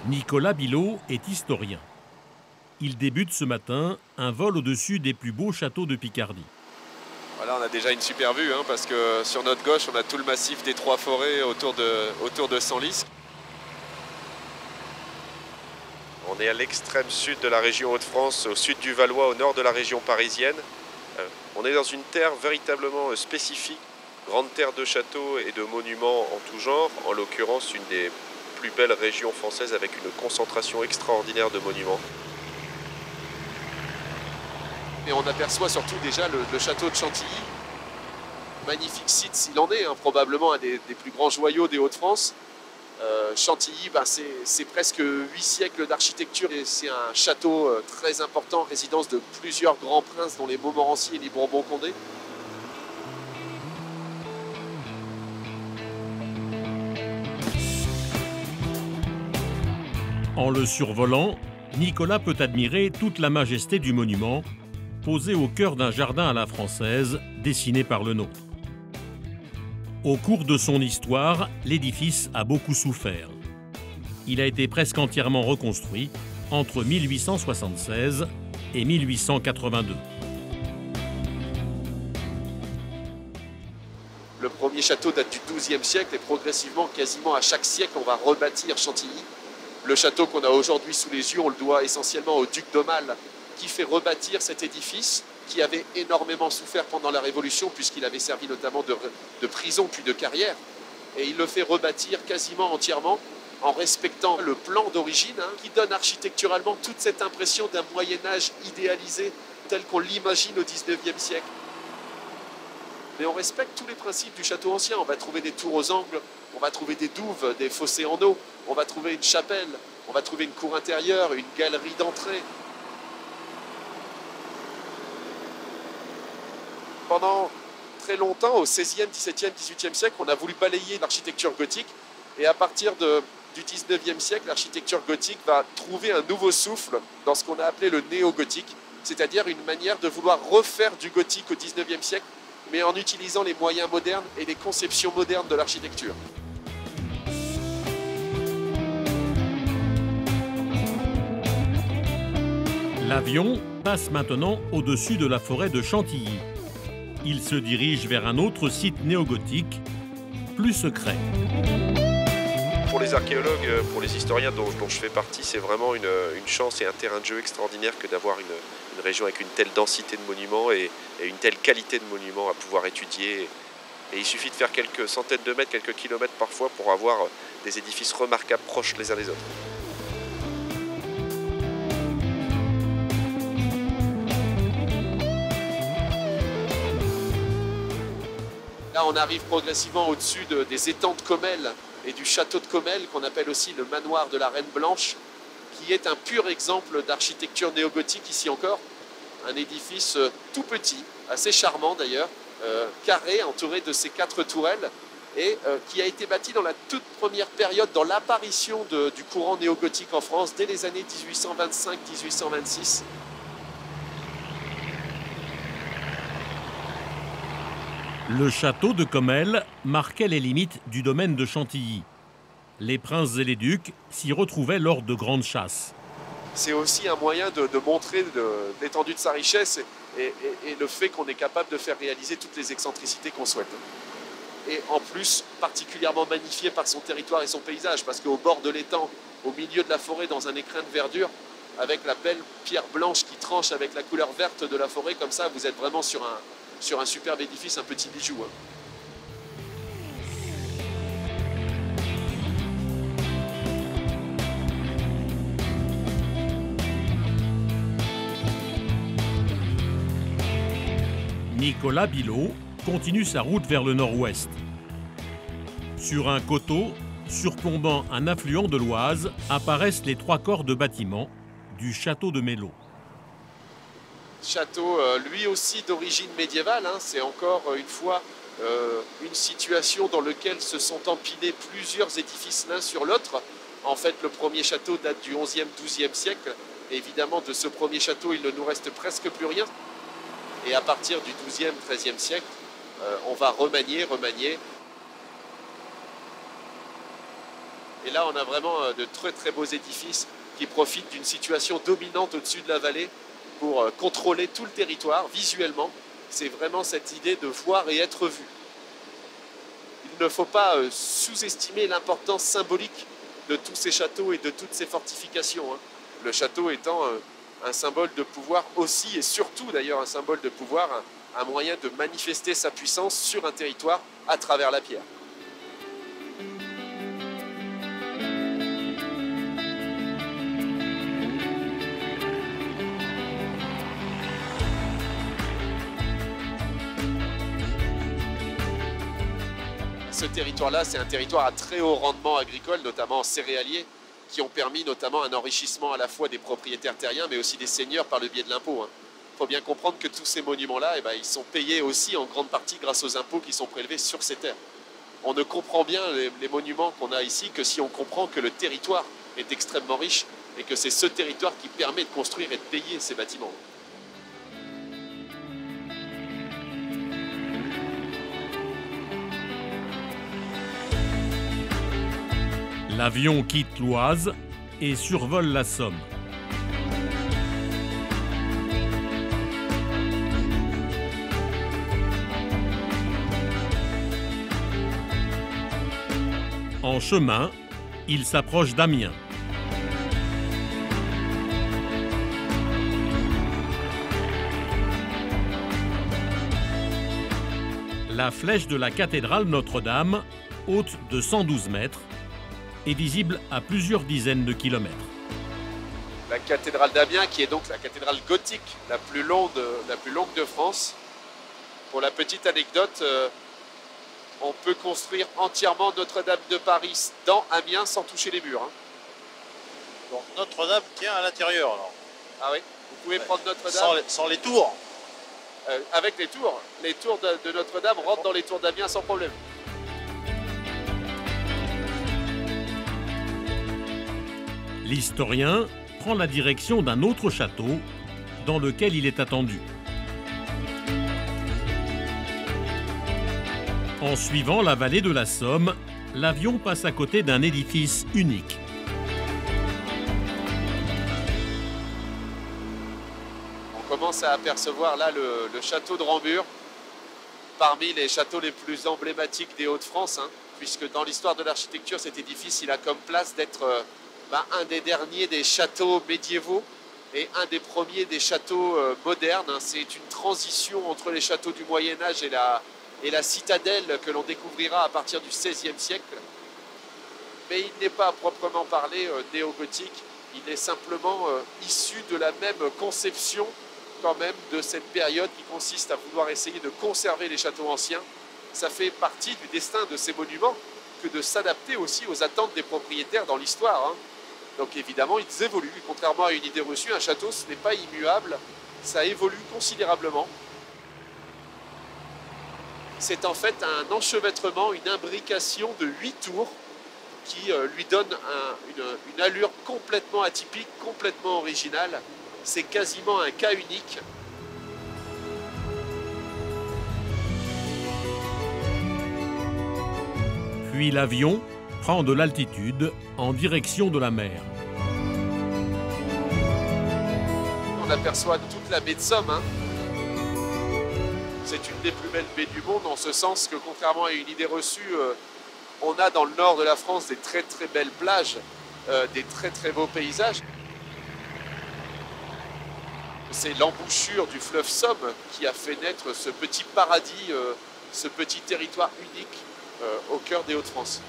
Nicolas Bilot est historien. Il débute ce matin un vol au-dessus des plus beaux châteaux de Picardie. Voilà, on a déjà une super vue parce que sur notre gauche, on a tout le massif des Trois Forêts autour de Senlis. On est à l'extrême sud de la région Hauts-de-France, au sud du Valois, au nord de la région parisienne. On est dans une terre véritablement spécifique, grande terre de châteaux et de monuments en tout genre, en l'occurrence une des plus belles régions françaises avec une concentration extraordinaire de monuments. Et on aperçoit surtout déjà le château de Chantilly, magnifique site s'il en est, probablement un des plus grands joyaux des Hauts-de-France. Chantilly, c'est presque 8 siècles d'architecture et c'est un château très important, résidence de plusieurs grands princes dont les Montmorency et les Bourbon-Condé. En le survolant, Nicolas peut admirer toute la majesté du monument, posé au cœur d'un jardin à la française, dessiné par le nôtre. Au cours de son histoire, l'édifice a beaucoup souffert. Il a été presque entièrement reconstruit entre 1876 et 1882. Le premier château date du XIIe siècle et progressivement, quasiment à chaque siècle, on va rebâtir Chantilly. Le château qu'on a aujourd'hui sous les yeux, on le doit essentiellement au duc d'Aumale qui fait rebâtir cet édifice qui avait énormément souffert pendant la Révolution puisqu'il avait servi notamment de prison puis de carrière. Et il le fait rebâtir quasiment entièrement en respectant le plan d'origine qui donne architecturalement toute cette impression d'un Moyen-Âge idéalisé tel qu'on l'imagine au XIXe siècle. Mais on respecte tous les principes du château ancien. On va trouver des tours aux angles, on va trouver des douves, des fossés en eau, on va trouver une chapelle, on va trouver une cour intérieure, une galerie d'entrée. Pendant très longtemps, au XVIe, XVIIe, XVIIIe siècle, on a voulu balayer l'architecture gothique. Et à partir du XIXe siècle, l'architecture gothique va trouver un nouveau souffle dans ce qu'on a appelé le néo-gothique, c'est-à-dire une manière de vouloir refaire du gothique au XIXe siècle, mais en utilisant les moyens modernes et les conceptions modernes de l'architecture. L'avion passe maintenant au-dessus de la forêt de Chantilly. Il se dirige vers un autre site néogothique, plus secret. Pour les archéologues, pour les historiens dont je fais partie, c'est vraiment une chance et un terrain de jeu extraordinaire que d'avoir une région avec une telle densité de monuments et une telle qualité de monuments à pouvoir étudier. Et il suffit de faire quelques centaines de mètres, quelques kilomètres parfois pour avoir des édifices remarquables proches les uns des autres. Là, on arrive progressivement au-dessus des étangs de Comelles et du château de Comelles, qu'on appelle aussi le manoir de la Reine Blanche, qui est un pur exemple d'architecture néogothique ici encore. Un édifice tout petit, assez charmant d'ailleurs, carré, entouré de ces 4 tourelles, et qui a été bâti dans la toute première période, dans l'apparition du courant néogothique en France, dès les années 1825-1826. Le château de Comelles marquait les limites du domaine de Chantilly. Les princes et les ducs s'y retrouvaient lors de grandes chasses. C'est aussi un moyen de montrer l'étendue de sa richesse et le fait qu'on est capable de faire réaliser toutes les excentricités qu'on souhaite. Et en plus, particulièrement magnifié par son territoire et son paysage, parce qu'au bord de l'étang, au milieu de la forêt, dans un écrin de verdure, avec la belle pierre blanche qui tranche avec la couleur verte de la forêt, comme ça, vous êtes vraiment sur un superbe édifice, un petit bijou. Nicolas Bilot continue sa route vers le nord-ouest. Sur un coteau, surplombant un affluent de l'Oise, apparaissent les 3 corps de bâtiments du château de Mello. Château, lui aussi d'origine médiévale, c'est encore une fois une situation dans laquelle se sont empilés plusieurs édifices l'un sur l'autre. En fait, le premier château date du XIe, XIIe siècle. Et évidemment, de ce premier château, il ne nous reste presque plus rien. Et à partir du XIIe, XIIIe siècle, on va remanier. Et là, on a vraiment de très très beaux édifices qui profitent d'une situation dominante au-dessus de la vallée pour contrôler tout le territoire visuellement. C'est vraiment cette idée de voir et être vu. Il ne faut pas sous-estimer l'importance symbolique de tous ces châteaux et de toutes ces fortifications, hein. Le château étant un symbole de pouvoir aussi, et surtout d'ailleurs un symbole de pouvoir, un moyen de manifester sa puissance sur un territoire à travers la pierre. Ce territoire-là, c'est un territoire à très haut rendement agricole, notamment céréalier, qui ont permis notamment un enrichissement à la fois des propriétaires terriens, mais aussi des seigneurs par le biais de l'impôt, hein. Il faut bien comprendre que tous ces monuments-là, ils sont payés aussi en grande partie grâce aux impôts qui sont prélevés sur ces terres. On ne comprend bien les monuments qu'on a ici que si on comprend que le territoire est extrêmement riche et que c'est ce territoire qui permet de construire et de payer ces bâtiments. L'avion quitte l'Oise et survole la Somme. En chemin, il s'approche d'Amiens. La flèche de la cathédrale Notre-Dame, haute de 112 mètres, est visible à plusieurs dizaines de kilomètres. La cathédrale d'Amiens, qui est donc la cathédrale gothique la plus longue de France. Pour la petite anecdote, on peut construire entièrement Notre-Dame de Paris dans Amiens sans toucher les murs, hein. Donc Notre-Dame tient à l'intérieur alors. Ah oui, vous pouvez prendre Notre-Dame sans les tours. avec les tours. Les tours de Notre-Dame rentrent dans les tours d'Amiens sans problème. L'historien prend la direction d'un autre château dans lequel il est attendu. En suivant la vallée de la Somme, l'avion passe à côté d'un édifice unique. On commence à apercevoir là le château de Rambures, parmi les châteaux les plus emblématiques des Hauts-de-France, hein, puisque dans l'histoire de l'architecture, cet édifice il a comme place d'être un des derniers des châteaux médiévaux et un des premiers des châteaux modernes. C'est une transition entre les châteaux du Moyen-Âge et la citadelle que l'on découvrira à partir du XVIe siècle. Mais il n'est pas à proprement parler néo-gothique, il est simplement issu de la même conception quand même de cette période qui consiste à vouloir essayer de conserver les châteaux anciens. Ça fait partie du destin de ces monuments que de s'adapter aussi aux attentes des propriétaires dans l'histoire, hein. Donc évidemment, ils évoluent. Contrairement à une idée reçue, un château, ce n'est pas immuable, ça évolue considérablement. C'est en fait un enchevêtrement, une imbrication de 8 tours qui lui donne une allure complètement atypique, complètement originale. C'est quasiment un cas unique. Puis l'avion prend de l'altitude en direction de la mer. On aperçoit toute la baie de Somme, hein. C'est une des plus belles baies du monde, en ce sens que, contrairement à une idée reçue, on a dans le nord de la France des très très belles plages, des très très beaux paysages. C'est l'embouchure du fleuve Somme qui a fait naître ce petit paradis, ce petit territoire unique au cœur des Hauts-de-France.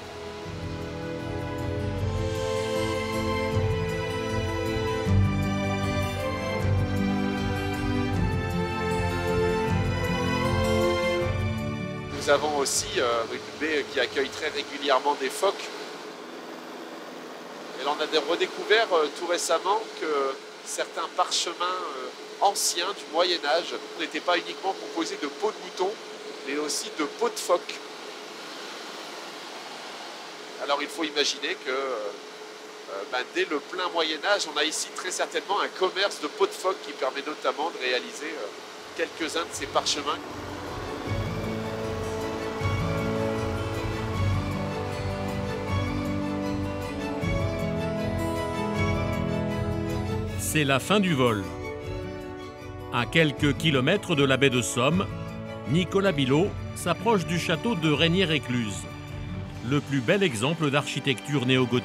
Nous avons aussi une baie qui accueille très régulièrement des phoques. Et là, on a redécouvert tout récemment que certains parchemins anciens du Moyen-Âge n'étaient pas uniquement composés de peaux de mouton, mais aussi de peaux de phoque. Alors il faut imaginer que dès le plein Moyen-Âge, on a ici très certainement un commerce de peaux de phoque qui permet notamment de réaliser quelques-uns de ces parchemins. C'est la fin du vol. À quelques kilomètres de la baie de Somme, Nicolas Bilot s'approche du château de Reynière-Écluse, le plus bel exemple d'architecture néogothique.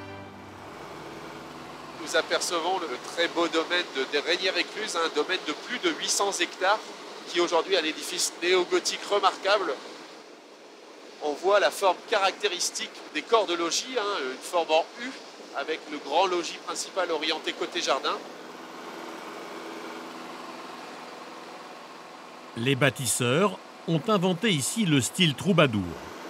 Nous apercevons le très beau domaine de Reynière-Écluse, un domaine de plus de 800 hectares qui aujourd'hui est un édifice néogothique remarquable. On voit la forme caractéristique des corps de logis, une forme en U avec le grand logis principal orienté côté jardin. Les bâtisseurs ont inventé ici le style troubadour.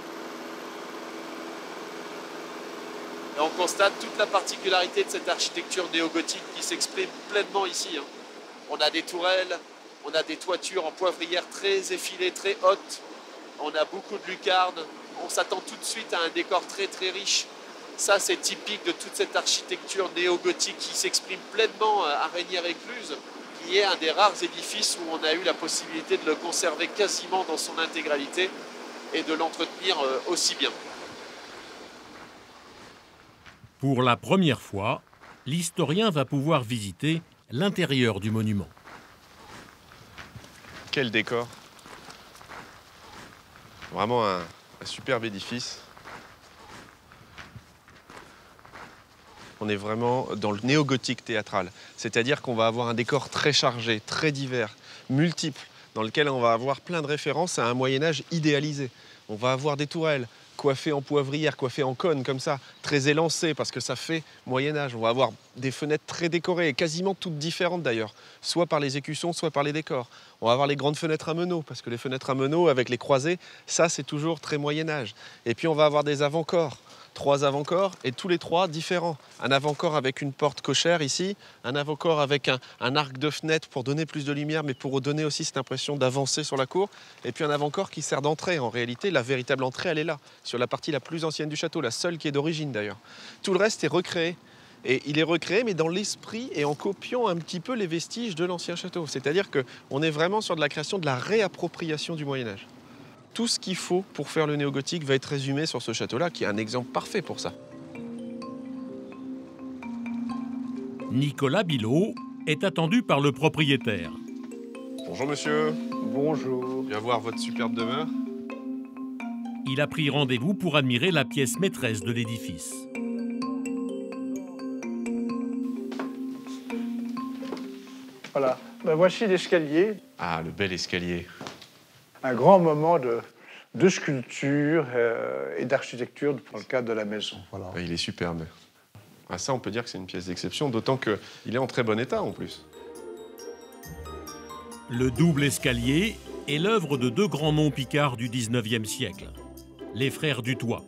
Et on constate toute la particularité de cette architecture néogothique qui s'exprime pleinement ici. On a des tourelles, on a des toitures en poivrière très effilées, très hautes. On a beaucoup de lucarnes. On s'attend tout de suite à un décor très très riche. Ça, c'est typique de toute cette architecture néogothique qui s'exprime pleinement à Reynière-Écluse, qui est un des rares édifices où on a eu la possibilité de le conserver quasiment dans son intégralité et de l'entretenir aussi bien. Pour la première fois, l'historien va pouvoir visiter l'intérieur du monument. Quel décor! Vraiment un superbe édifice. On est vraiment dans le néogothique théâtral. C'est-à-dire qu'on va avoir un décor très chargé, très divers, multiple, dans lequel on va avoir plein de références à un Moyen-Âge idéalisé. On va avoir des tourelles coiffées en poivrière, coiffées en cône, comme ça, très élancées, parce que ça fait Moyen-Âge. On va avoir des fenêtres très décorées, quasiment toutes différentes d'ailleurs, soit par les écussons, soit par les décors. On va avoir les grandes fenêtres à meneaux, parce que les fenêtres à meneaux avec les croisées, ça c'est toujours très Moyen-Âge. Et puis on va avoir des avant-corps. 3 avant-corps et tous les 3 différents. Un avant-corps avec une porte cochère ici, un avant-corps avec un arc de fenêtre pour donner plus de lumière, mais pour donner aussi cette impression d'avancer sur la cour. Et puis un avant-corps qui sert d'entrée. En réalité, la véritable entrée, elle est là, sur la partie la plus ancienne du château, la seule qui est d'origine d'ailleurs. Tout le reste est recréé. Et il est recréé, mais dans l'esprit et en copiant un petit peu les vestiges de l'ancien château. C'est-à-dire qu'on est vraiment sur de la création, de la réappropriation du Moyen-Âge. Tout ce qu'il faut pour faire le néogothique va être résumé sur ce château-là, qui est un exemple parfait pour ça. Nicolas Bilot est attendu par le propriétaire. Bonjour monsieur. Bonjour. Viens voir votre superbe demeure. Il a pris rendez-vous pour admirer la pièce maîtresse de l'édifice. Voilà, voici l'escalier. Ah, le bel escalier. Un grand moment de sculpture et d'architecture dans le cadre de la maison. Voilà. Il est superbe. Ah, ça, on peut dire que c'est une pièce d'exception, d'autant qu'il est en très bon état en plus. Le double escalier est l'œuvre de 2 grands noms picards du XIXe siècle, les frères Dutoit.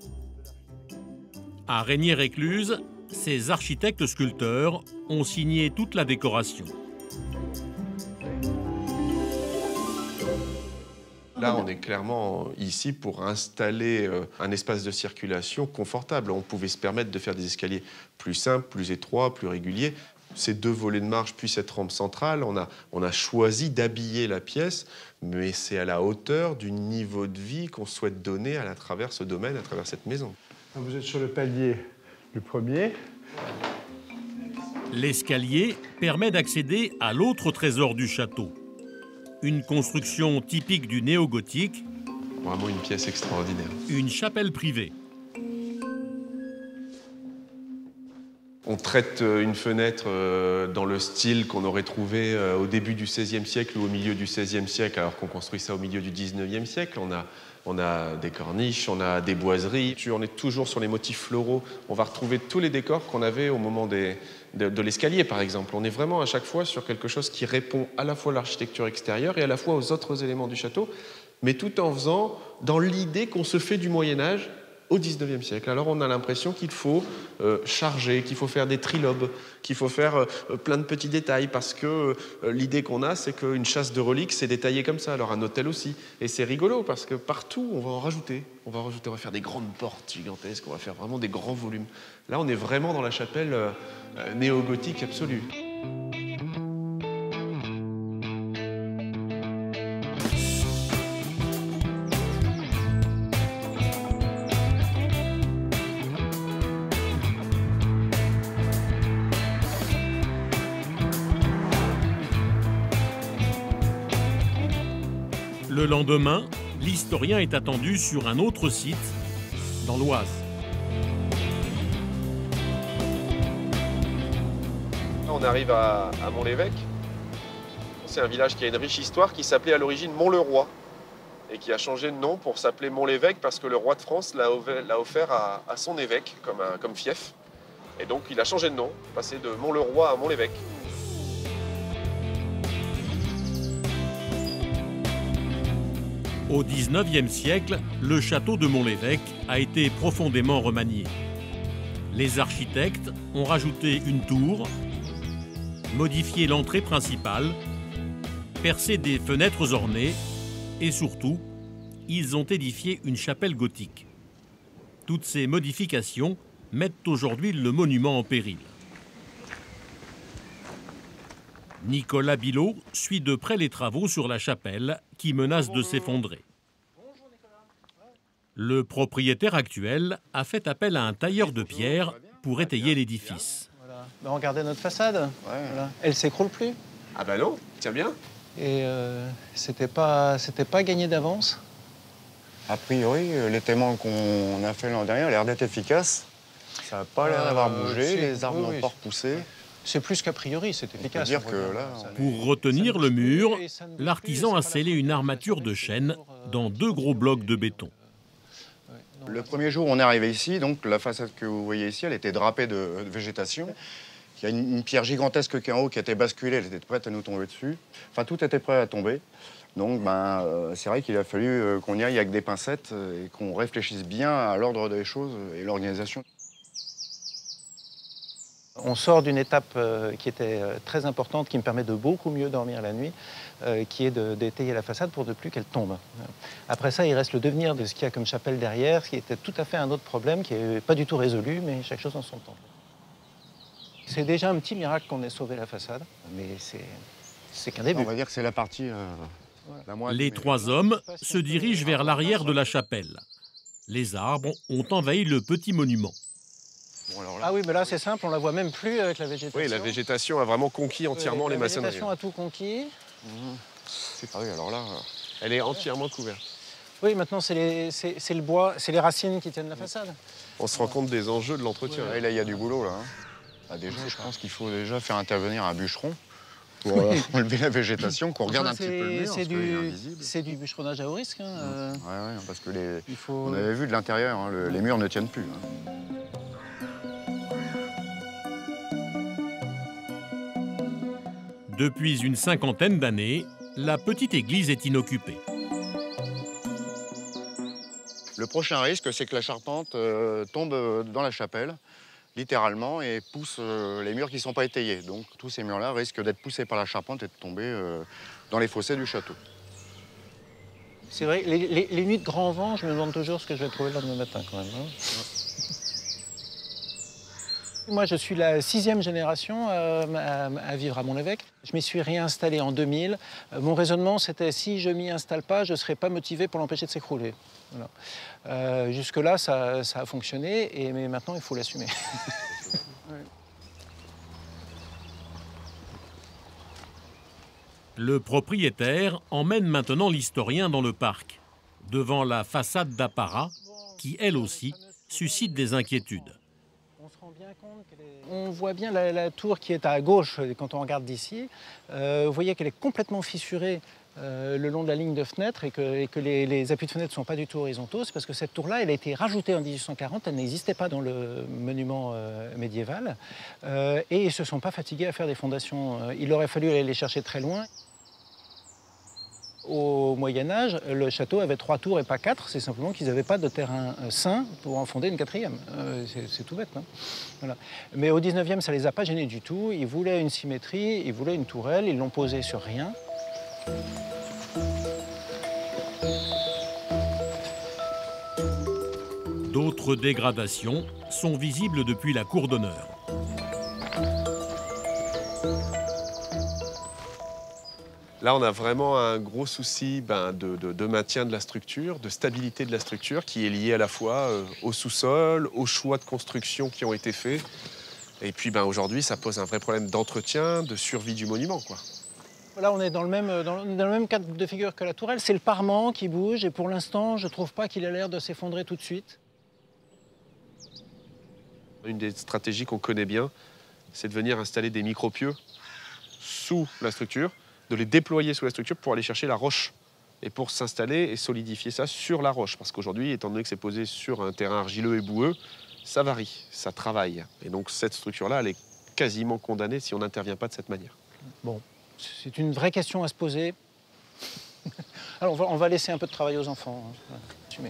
À Reynière-Écluse, ces architectes-sculpteurs ont signé toute la décoration. Là, on est clairement ici pour installer un espace de circulation confortable. On pouvait se permettre de faire des escaliers plus simples, plus étroits, plus réguliers. Ces 2 volets de marche puis cette rampe centrale, on a choisi d'habiller la pièce, mais c'est à la hauteur du niveau de vie qu'on souhaite donner à travers ce domaine, à travers cette maison. Vous êtes sur le palier du premier. L'escalier permet d'accéder à l'autre trésor du château. Une construction typique du néogothique. Vraiment une pièce extraordinaire. Une chapelle privée. On traite une fenêtre dans le style qu'on aurait trouvé au début du XVIe siècle ou au milieu du XVIe siècle, alors qu'on construit ça au milieu du XIXe siècle. On a des corniches, on a des boiseries. On est toujours sur les motifs floraux. On va retrouver tous les décors qu'on avait au moment de l'escalier, par exemple. On est vraiment à chaque fois sur quelque chose qui répond à la fois à l'architecture extérieure et à la fois aux autres éléments du château, mais tout en faisant dans l'idée qu'on se fait du Moyen-Âge au XIXe siècle. Alors on a l'impression qu'il faut charger, qu'il faut faire des trilobes, qu'il faut faire plein de petits détails, parce que l'idée qu'on a, c'est qu'une chasse de reliques, c'est détaillé comme ça. Alors un hôtel aussi. Et c'est rigolo, parce que partout, on va en rajouter. On va faire des grandes portes gigantesques, on va faire vraiment des grands volumes. Là, on est vraiment dans la chapelle néogothique absolue. Le lendemain, l'historien est attendu sur un autre site, dans l'Oise. On arrive à Mont-l'Évêque. C'est un village qui a une riche histoire qui s'appelait à l'origine Mont-le-Roi et qui a changé de nom pour s'appeler Mont-l'Évêque parce que le roi de France l'a offert à son évêque comme fief. Et donc il a changé de nom, passé de Mont-le-Roi à Mont-l'Évêque. Au XIXe siècle, le château de Mont-l'Évêque a été profondément remanié. Les architectes ont rajouté une tour, modifié l'entrée principale, percé des fenêtres ornées et surtout, ils ont édifié une chapelle gothique. Toutes ces modifications mettent aujourd'hui le monument en péril. Nicolas Bilot suit de près les travaux sur la chapelle qui menace de s'effondrer. Le propriétaire actuel a fait appel à un tailleur de pierre pour étayer l'édifice. Voilà. Ben, regardez notre façade. Voilà. Elle s'écroule plus. Ah ben non, tiens bien. Et c'était pas gagné d'avance. A priori, l'étaiement qu'on a fait l'an dernier a l'air d'être efficace. Ça n'a pas l'air d'avoir bougé, les arbres n'ont pas repoussé. C'est plus qu'a priori, c'est efficace. Dire que là, pour retenir le mur, l'artisan a scellé une armature de chêne dans 2 gros blocs de béton. Le premier jour où on est arrivé ici, donc la façade que vous voyez ici, elle était drapée de végétation. Il y a une pierre gigantesque qui est en haut qui a été basculée, elle était prête à nous tomber dessus. Enfin, tout était prêt à tomber. Donc, c'est vrai qu'il a fallu qu'on y aille avec des pincettes et qu'on réfléchisse bien à l'ordre des choses et l'organisation. On sort d'une étape qui était très importante, qui me permet de beaucoup mieux dormir la nuit, qui est d'étayer la façade pour ne plus qu'elle tombe. Après ça, il reste le devenir de ce qu'il y a comme chapelle derrière, ce qui était tout à fait un autre problème, qui n'est pas du tout résolu, mais chaque chose en son temps. C'est déjà un petit miracle qu'on ait sauvé la façade, mais c'est qu'un début. On va dire que c'est la partie... la moitié, Les 3 hommes se dirigent vers l'arrière de la chapelle. Les arbres ont envahi le petit monument. Bon, alors là, Ah oui, mais là c'est simple, on la voit même plus avec la végétation. Oui, la végétation a vraiment conquis entièrement les maçonneries. La végétation a tout conquis. Ah oui, alors là... Elle est entièrement couverte. Oui, maintenant c'est le bois, c'est les racines qui tiennent la façade. On se rend compte des enjeux de l'entretien. Là, il y a du boulot, là. Hein. Ah, déjà, je pense qu'il faut déjà faire intervenir un bûcheron pour enlever la végétation, qu'on regarde un petit peu le mur, parce qu'il est invisible. C'est du bûcheronnage à haut risque. Hein. Ouais, parce que faut... on avait vu de l'intérieur, hein, les murs ne tiennent plus. Hein. Depuis une 50aine d'années, la petite église est inoccupée. Le prochain risque, c'est que la charpente tombe dans la chapelle, littéralement, et pousse les murs qui ne sont pas étayés. Donc tous ces murs-là risquent d'être poussés par la charpente et de tomber dans les fossés du château. C'est vrai, les nuits de grand vent, je me demande toujours ce que je vais trouver le lendemain matin, quand même. Hein. Moi, je suis la 6e génération à vivre à Mont-l'Évêque. Je m'y suis réinstallé en 2000. Mon raisonnement, c'était si je m'y installe pas, je ne serais pas motivé pour l'empêcher de s'écrouler. Voilà. Jusque-là, ça a fonctionné, mais maintenant, il faut l'assumer. Ouais. Le propriétaire emmène maintenant l'historien dans le parc, devant la façade d'apparat, qui, elle aussi, suscite des inquiétudes. On voit bien la tour qui est à gauche quand on regarde d'ici. Vous voyez qu'elle est complètement fissurée le long de la ligne de fenêtre et que les appuis de fenêtre ne sont pas du tout horizontaux. C'est parce que cette tour-là, elle a été rajoutée en 1840, elle n'existait pas dans le monument médiéval. Et ils ne se sont pas fatigués à faire des fondations. Il aurait fallu aller les chercher très loin. Au Moyen-Âge, le château avait 3 tours et pas 4, c'est simplement qu'ils n'avaient pas de terrain sain pour en fonder une 4e. C'est tout bête. Hein, voilà. Mais au 19e, ça ne les a pas gênés du tout. Ils voulaient une symétrie, ils voulaient une tourelle, ils l'ont posée sur rien. D'autres dégradations sont visibles depuis la cour d'honneur. Là, on a vraiment un gros souci de maintien de la structure, de stabilité de la structure, qui est lié à la fois au sous-sol, aux choix de construction qui ont été faits. Et puis aujourd'hui, ça pose un vrai problème d'entretien, de survie du monument, quoi. Là, on est dans le même cas de figure que la tourelle. C'est le parement qui bouge et pour l'instant, je ne trouve pas qu'il a l'air de s'effondrer tout de suite. Une des stratégies qu'on connaît bien, c'est de venir installer des micro-pieux sous la structure, de les déployer sous la structure pour aller chercher la roche et pour s'installer et solidifier ça sur la roche. Parce qu'aujourd'hui, étant donné que c'est posé sur un terrain argileux et boueux, ça varie, ça travaille. Et donc cette structure-là, elle est quasiment condamnée si on n'intervient pas de cette manière. Bon, c'est une vraie question à se poser. Alors on va laisser un peu de travail aux enfants. Hein. Voilà.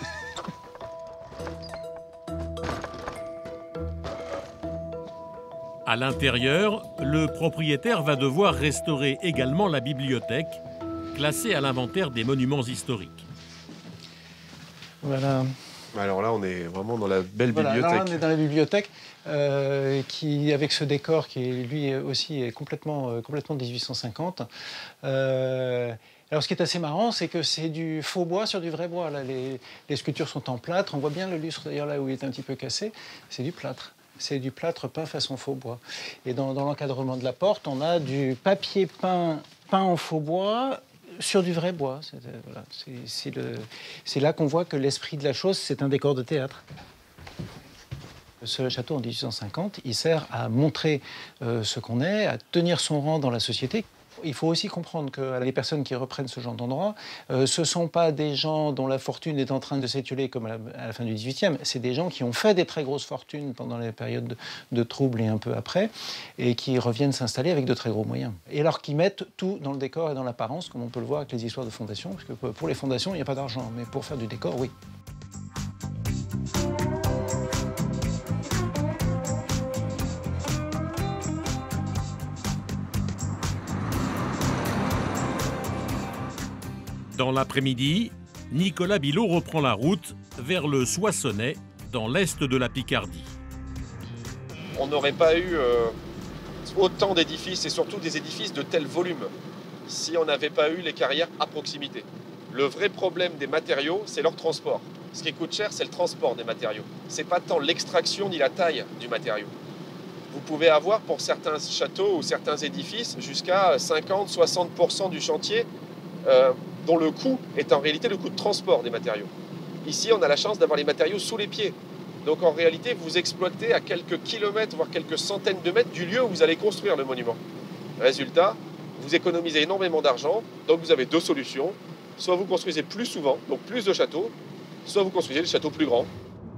À l'intérieur, le propriétaire va devoir restaurer également la bibliothèque, classée à l'inventaire des monuments historiques. Voilà. Alors là, on est vraiment dans la belle bibliothèque. Là, on est dans la bibliothèque qui, avec ce décor qui, lui aussi, est complètement de 1850. Alors, ce qui est assez marrant, c'est que c'est du faux bois sur du vrai bois. Là, les sculptures sont en plâtre. On voit bien le lustre, d'ailleurs, là où il est un petit peu cassé. C'est du plâtre. C'est du plâtre peint façon faux bois. Et dans l'encadrement de la porte, on a du papier peint en faux bois sur du vrai bois. Voilà, c'est là qu'on voit que l'esprit de la chose, c'est un décor de théâtre. Ce château en 1850, il sert à montrer ce qu'on est, à tenir son rang dans la société. Il faut aussi comprendre que les personnes qui reprennent ce genre d'endroit, ce ne sont pas des gens dont la fortune est en train de s'étioler comme à la fin du XVIIIe. C'est des gens qui ont fait des très grosses fortunes pendant les périodes de troubles et un peu après, et qui reviennent s'installer avec de très gros moyens. Et alors qu'ils mettent tout dans le décor et dans l'apparence, comme on peut le voir avec les histoires de fondations, parce que pour les fondations, il n'y a pas d'argent, mais pour faire du décor, oui. Dans l'après-midi, Nicolas Bilot reprend la route vers le Soissonnais, dans l'est de la Picardie. On n'aurait pas eu autant d'édifices, et surtout des édifices de tel volume, si on n'avait pas eu les carrières à proximité. Le vrai problème des matériaux, c'est leur transport. Ce qui coûte cher, c'est le transport des matériaux. C'est pas tant l'extraction ni la taille du matériau. Vous pouvez avoir pour certains châteaux ou certains édifices jusqu'à 50-60% du chantier dont le coût est en réalité le coût de transport des matériaux. Ici, on a la chance d'avoir les matériaux sous les pieds. Donc en réalité, vous exploitez à quelques kilomètres, voire quelques centaines de mètres du lieu où vous allez construire le monument. Résultat, vous économisez énormément d'argent, donc vous avez deux solutions. Soit vous construisez plus souvent, donc plus de châteaux, soit vous construisez des châteaux plus grands.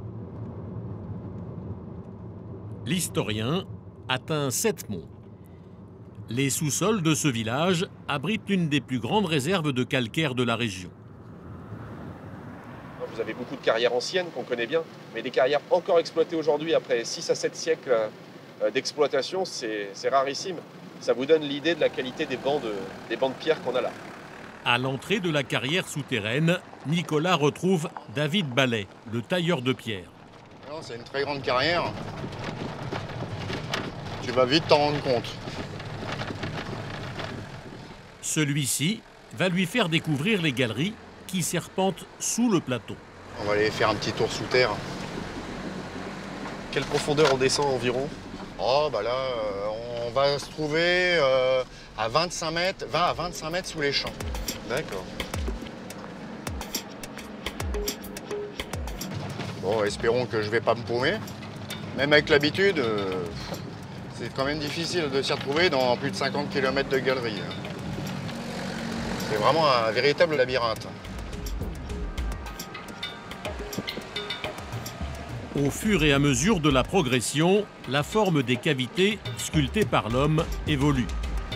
L'historien atteint 7 monts. Les sous-sols de ce village abritent l'une des plus grandes réserves de calcaire de la région. Vous avez beaucoup de carrières anciennes qu'on connaît bien, mais des carrières encore exploitées aujourd'hui après 6 à 7 siècles d'exploitation, c'est rarissime. Ça vous donne l'idée de la qualité des bancs de pierre qu'on a là. À l'entrée de la carrière souterraine, Nicolas retrouve David Ballet, le tailleur de pierre. C'est une très grande carrière. Tu vas vite t'en rendre compte. Celui-ci va lui faire découvrir les galeries qui serpentent sous le plateau. On va aller faire un petit tour sous terre. Quelle profondeur on descend environ? Oh, bah là, on va se trouver à 25 mètres, 20 à 25 mètres sous les champs. D'accord. Bon, espérons que je vais pas me paumer. Même avec l'habitude, c'est quand même difficile de s'y retrouver dans plus de 50 km de galerie. C'est vraiment un véritable labyrinthe. Au fur et à mesure de la progression, la forme des cavités sculptées par l'homme évolue.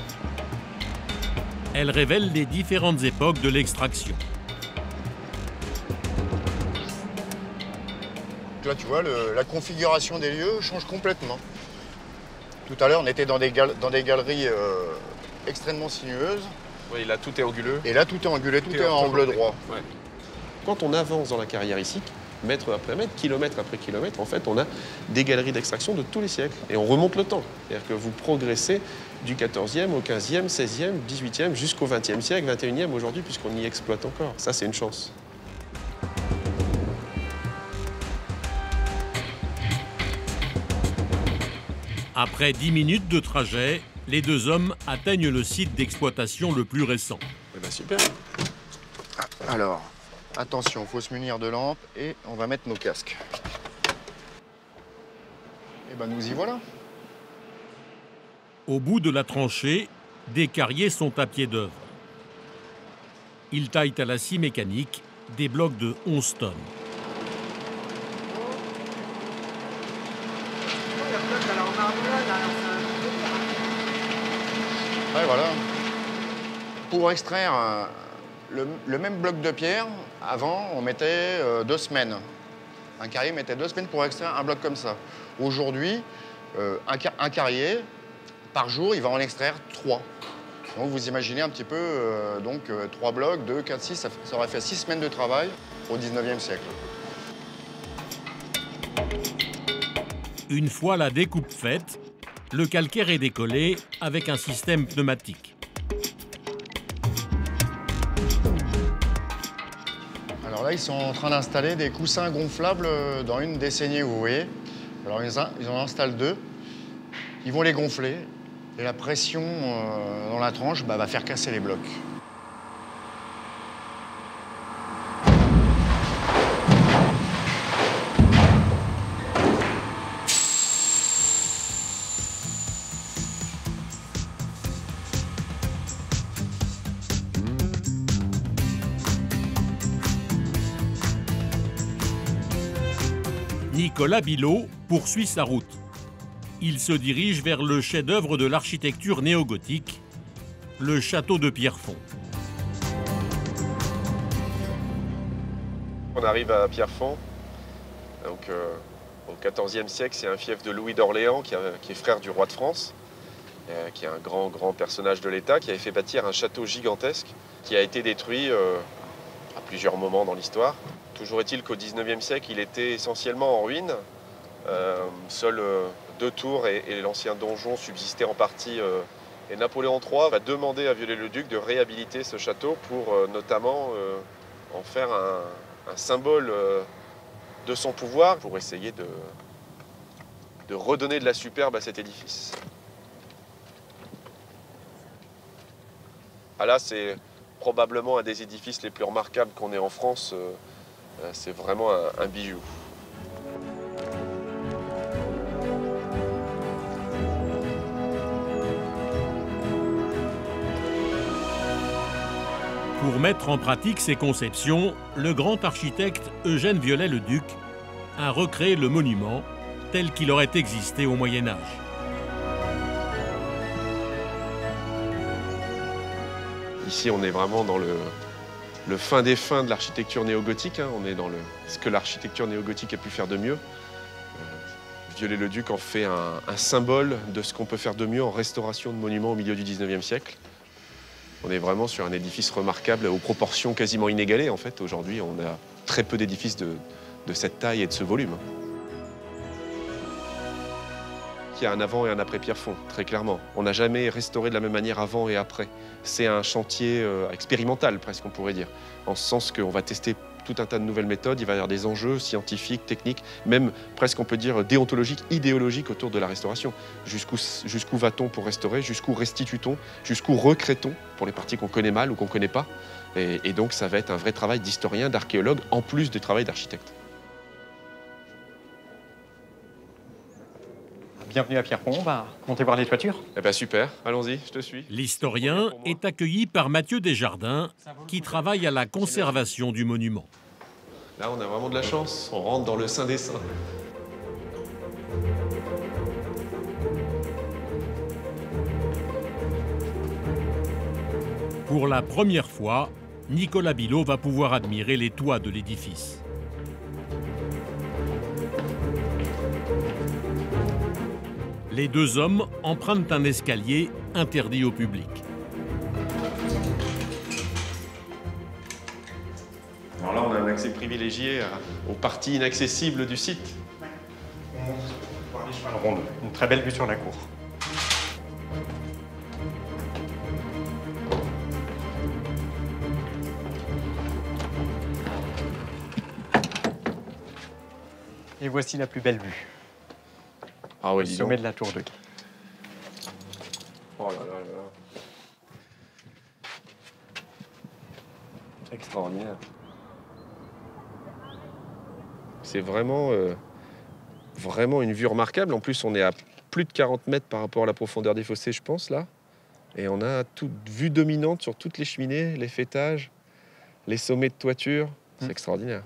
Elle révèle les différentes époques de l'extraction. Là, tu vois, la configuration des lieux change complètement. Tout à l'heure, on était dans des galeries extrêmement sinueuses. Oui, là, tout est anguleux. Et là, tout est angulé, tout est en angle droit. Ouais. Quand on avance dans la carrière ici, mètre après mètre, kilomètre après kilomètre, en fait, on a des galeries d'extraction de tous les siècles. Et on remonte le temps. C'est-à-dire que vous progressez du 14e au 15e, 16e, 18e, jusqu'au 20e siècle, 21e aujourd'hui, puisqu'on y exploite encore. Ça, c'est une chance. Après 10 minutes de trajet, Les deux hommes atteignent le site d'exploitation le plus récent. Eh ben super. Alors, attention, il faut se munir de lampes et on va mettre nos casques. Et ben nous y voilà. Au bout de la tranchée, des carriers sont à pied d'œuvre. Ils taillent à la scie mécanique des blocs de 11 tonnes. Ouais, voilà. Pour extraire le même bloc de pierre, avant, on mettait 2 semaines. Un carrier mettait 2 semaines pour extraire un bloc comme ça. Aujourd'hui, un carrier, par jour, il va en extraire 3. Donc vous imaginez un petit peu, 3 blocs, 2, 4, 6, ça aurait fait 6 semaines de travail au 19e siècle. Une fois la découpe faite, le calcaire est décollé avec un système pneumatique. Alors là, ils sont en train d'installer des coussins gonflables dans une des saignées, vous voyez. Alors ils en installent 2. Ils vont les gonfler et la pression dans la tranche va faire casser les blocs. Nicolas Bilot poursuit sa route. Il se dirige vers le chef-d'œuvre de l'architecture néogothique, le château de Pierrefonds. On arrive à Pierrefonds. Donc, au XIVe siècle, c'est un fief de Louis d'Orléans qui est frère du roi de France, qui est un grand personnage de l'État, qui avait fait bâtir un château gigantesque qui a été détruit à plusieurs moments dans l'histoire. Toujours est-il qu'au XIXe siècle, il était essentiellement en ruine. Seuls 2 tours et l'ancien donjon subsistaient en partie. Et Napoléon III va demander à Viollet-le-Duc de réhabiliter ce château pour notamment en faire un symbole de son pouvoir, pour essayer de redonner de la superbe à cet édifice. Ah là, c'est probablement un des édifices les plus remarquables qu'on ait en France. C'est vraiment un bijou. Pour mettre en pratique ses conceptions, le grand architecte Eugène Viollet-le-Duc a recréé le monument tel qu'il aurait existé au Moyen Âge. Ici, on est vraiment dans le fin des fins de l'architecture néogothique. On est dans ce que l'architecture néogothique a pu faire de mieux. Viollet-le-Duc en fait un symbole de ce qu'on peut faire de mieux en restauration de monuments au milieu du XIXe siècle. On est vraiment sur un édifice remarquable aux proportions quasiment inégalées. En fait, aujourd'hui, on a très peu d'édifices de cette taille et de ce volume. Il y a un avant et un après Pierrefonds, très clairement. On n'a jamais restauré de la même manière avant et après. C'est un chantier expérimental, presque, on pourrait dire. En ce sens qu'on va tester tout un tas de nouvelles méthodes, il va y avoir des enjeux scientifiques, techniques, même presque, on peut dire, déontologiques, idéologiques autour de la restauration. Jusqu'où va-t-on pour restaurer? Jusqu'où restitue-t-on? Jusqu'où recrée-t-on pour les parties qu'on connaît mal ou qu'on ne connaît pas? Et donc, ça va être un vrai travail d'historien, d'archéologue, en plus du travail d'architecte. Bienvenue à Pierrefonds, on va monter voir les toitures. Eh ben super, allons-y, je te suis. L'historien est accueilli par Mathieu Desjardins, qui travaille à la conservation du monument. Là, on a vraiment de la chance, on rentre dans le Saint des Saints. Pour la première fois, Nicolas Bilot va pouvoir admirer les toits de l'édifice. Les deux hommes empruntent un escalier interdit au public. Alors là, on a un accès privilégié aux parties inaccessibles du site. On monte voir les chemins rondes, une très belle vue sur la cour. Et voici la plus belle vue. Ah ouais, Au sommet de la tour de Guet. Oh là là là là. Extraordinaire. C'est vraiment, vraiment une vue remarquable. En plus, on est à plus de 40 mètres par rapport à la profondeur des fossés, je pense, là. Et on a toute vue dominante sur toutes les cheminées, les faîtages, les sommets de toiture. C'est extraordinaire.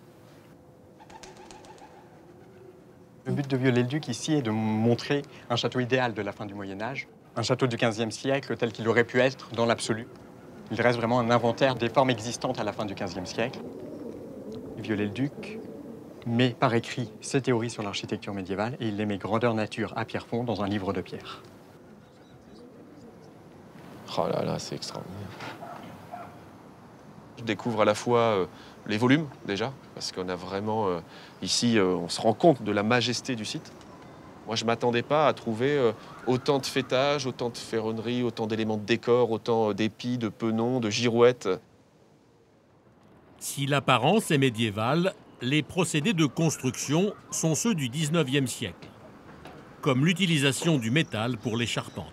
Le but de Viollet-le-Duc ici est de montrer un château idéal de la fin du Moyen-Âge, un château du XVe siècle tel qu'il aurait pu être dans l'absolu. Il reste vraiment un inventaire des formes existantes à la fin du XVe siècle. Viollet-le-Duc met par écrit ses théories sur l'architecture médiévale et il les met grandeur nature à Pierrefonds dans un livre de pierre. Oh là là, c'est extraordinaire. Je découvre à la fois les volumes, déjà, parce qu'on a vraiment, ici, on se rend compte de la majesté du site. Moi, je ne m'attendais pas à trouver autant de faîtages, autant de ferronneries, autant d'éléments de décor, autant d'épis, de penons, de girouettes. Si l'apparence est médiévale, les procédés de construction sont ceux du XIXe siècle, comme l'utilisation du métal pour les charpentes.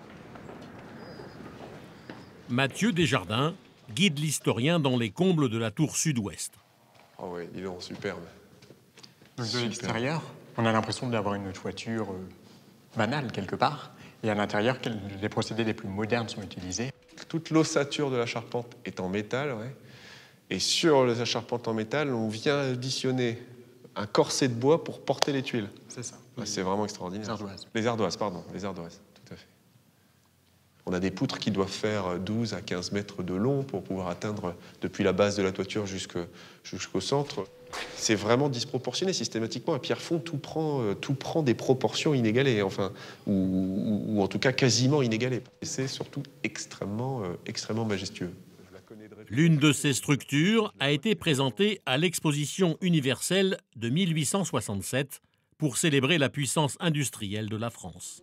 Mathieu Desjardins guide l'historien dans les combles de la tour sud-ouest. Oh oui, il est superbe. Donc de l'extérieur, on a l'impression d'avoir une toiture banale quelque part. Et à l'intérieur, les procédés les plus modernes sont utilisés. Toute l'ossature de la charpente est en métal, ouais. Et sur la charpente en métal, on vient additionner un corset de bois pour porter les tuiles. C'est ça. C'est vraiment extraordinaire. Les ardoises. Les ardoises, pardon. Les ardoises, tout à fait. On a des poutres qui doivent faire 12 à 15 mètres de long pour pouvoir atteindre depuis la base de la toiture jusqu'au centre. C'est vraiment disproportionné systématiquement. À Pierrefonds, tout prend des proportions inégalées, enfin, ou en tout cas quasiment inégalées. Et c'est surtout extrêmement majestueux. L'une de ces structures a été présentée à l'exposition universelle de 1867 pour célébrer la puissance industrielle de la France.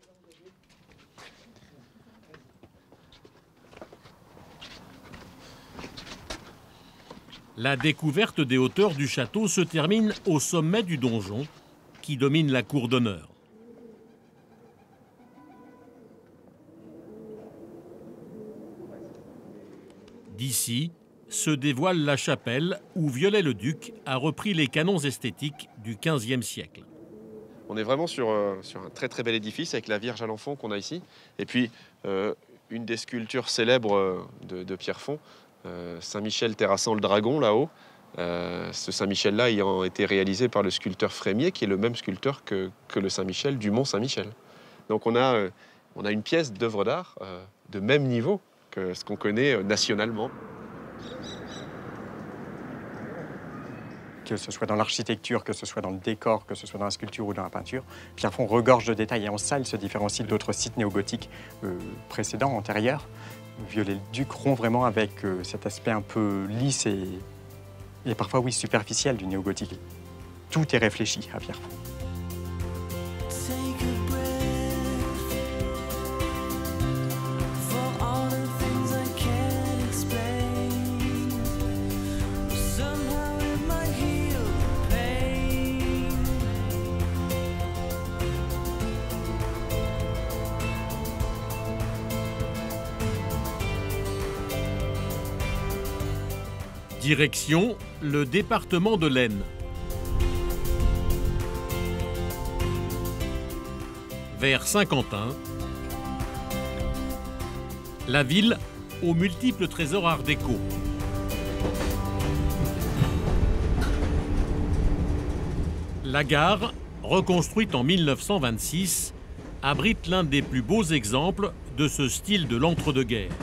La découverte des hauteurs du château se termine au sommet du donjon qui domine la cour d'honneur. D'ici se dévoile la chapelle où Viollet-le-Duc a repris les canons esthétiques du XVe siècle. On est vraiment sur un très très bel édifice avec la Vierge à l'enfant qu'on a ici. Et puis une des sculptures célèbres de Pierrefonds, Saint-Michel terrassant le dragon là-haut. Ce Saint-Michel-là ayant été réalisé par le sculpteur Frémier, qui est le même sculpteur que le Saint-Michel du Mont Saint-Michel. Donc on a une pièce d'œuvre d'art de même niveau que ce qu'on connaît nationalement. Que ce soit dans l'architecture, que ce soit dans le décor, que ce soit dans la sculpture ou dans la peinture, Pierrefonds regorge de détails et en ça, il se différencie d'autres sites néogothiques précédents, antérieurs. Viollet-le-Duc rompt vraiment avec cet aspect un peu lisse et parfois, oui, superficiel du néogothique. Tout est réfléchi à Pierrefonds. Direction le département de l'Aisne. Vers Saint-Quentin, la ville aux multiples trésors art déco. La gare, reconstruite en 1926, abrite l'un des plus beaux exemples de ce style de l'entre-deux-guerres.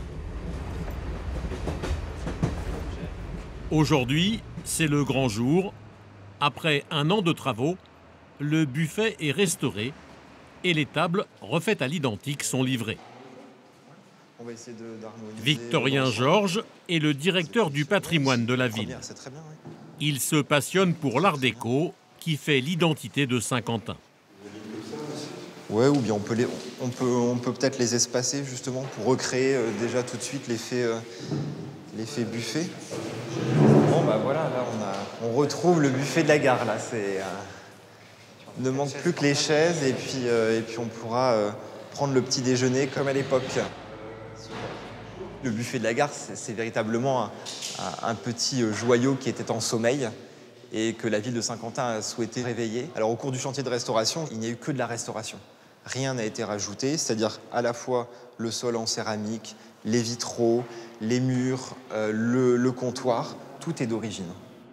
Aujourd'hui, c'est le grand jour. Après un an de travaux, le buffet est restauré et les tables, refaites à l'identique, sont livrées. On va essayer d'harmoniser. Victorien Georges est le directeur du patrimoine de la ville. Il se passionne pour l'art déco qui fait l'identité de Saint-Quentin. Ouais, ou bien on peut peut-être les espacer justement pour recréer déjà tout de suite l'effet buffet. Bon bah voilà, là on retrouve le buffet de la gare là. Il ne manque plus que les chaises et puis on pourra prendre le petit déjeuner comme à l'époque. Le buffet de la gare, c'est véritablement un petit joyau qui était en sommeil et que la ville de Saint-Quentin a souhaité réveiller. Alors au cours du chantier de restauration, il n'y a eu que de la restauration. Rien n'a été rajouté, c'est-à-dire à la fois le sol en céramique, les vitraux, les murs, le comptoir, tout est d'origine.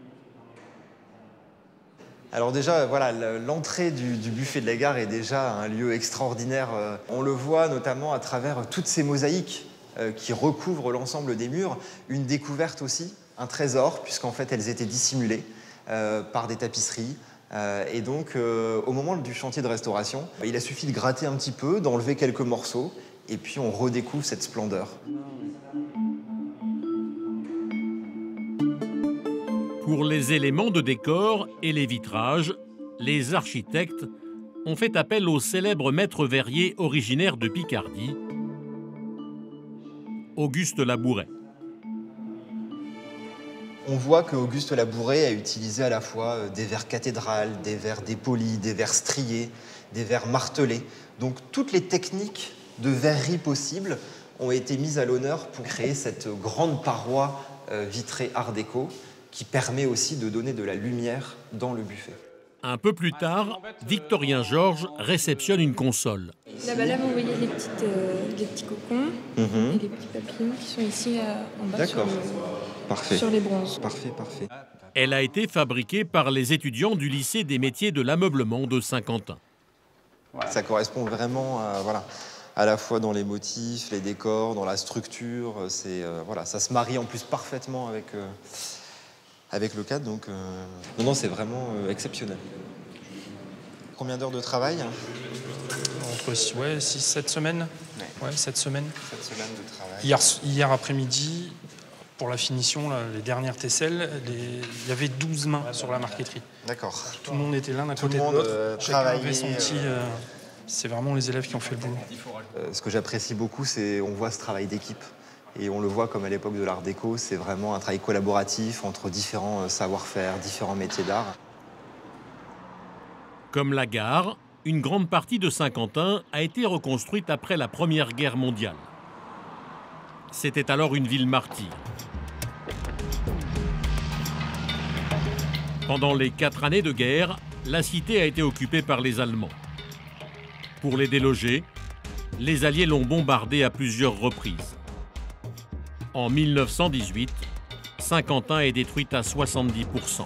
Alors déjà, voilà, l'entrée du buffet de la gare est déjà un lieu extraordinaire. On le voit notamment à travers toutes ces mosaïques qui recouvrent l'ensemble des murs. Une découverte aussi, un trésor, puisqu'en fait elles étaient dissimulées par des tapisseries. Et donc, au moment du chantier de restauration, il a suffi de gratter un petit peu, d'enlever quelques morceaux, et puis on redécouvre cette splendeur. Pour les éléments de décor et les vitrages, les architectes ont fait appel au célèbre maître verrier originaire de Picardie, Auguste Labouret. On voit qu'Auguste Labouret a utilisé à la fois des verres cathédrales, des verres dépolis, des verres striés, des verres martelés. Donc toutes les techniques de verrerie possibles ont été mises à l'honneur pour créer cette grande paroi vitrée art déco qui permet aussi de donner de la lumière dans le buffet. Un peu plus tard, Victorien Georges réceptionne une console. Là, vous voyez les petits cocons et les petits papillons qui sont ici en bas sur les bronzes. Parfait, parfait. Elle a été fabriquée par les étudiants du lycée des métiers de l'ameublement de Saint-Quentin. Ça correspond vraiment à la fois dans les motifs, les décors, dans la structure. Ça se marie en plus parfaitement avec le cadre, donc non, c'est vraiment exceptionnel. Combien d'heures de travail? Entre 6-7 semaines. Ouais, 7 semaines. 7 semaines de travail. Hier après-midi, pour la finition, là, les dernières tesselles, il y avait 12 mains sur la marqueterie. D'accord. Tout le monde était l'un à côté de l'autre. Chacun avait son petit... c'est vraiment les élèves qui ont fait le boulot. Ce que j'apprécie beaucoup, c'est on voit ce travail d'équipe. Et on le voit comme à l'époque de l'art déco, c'est vraiment un travail collaboratif entre différents savoir-faire, différents métiers d'art. Comme la gare, une grande partie de Saint-Quentin a été reconstruite après la Première Guerre mondiale. C'était alors une ville martyre. Pendant les 4 années de guerre, la cité a été occupée par les Allemands. Pour les déloger, les Alliés l'ont bombardée à plusieurs reprises. En 1918, Saint-Quentin est détruite à 70%.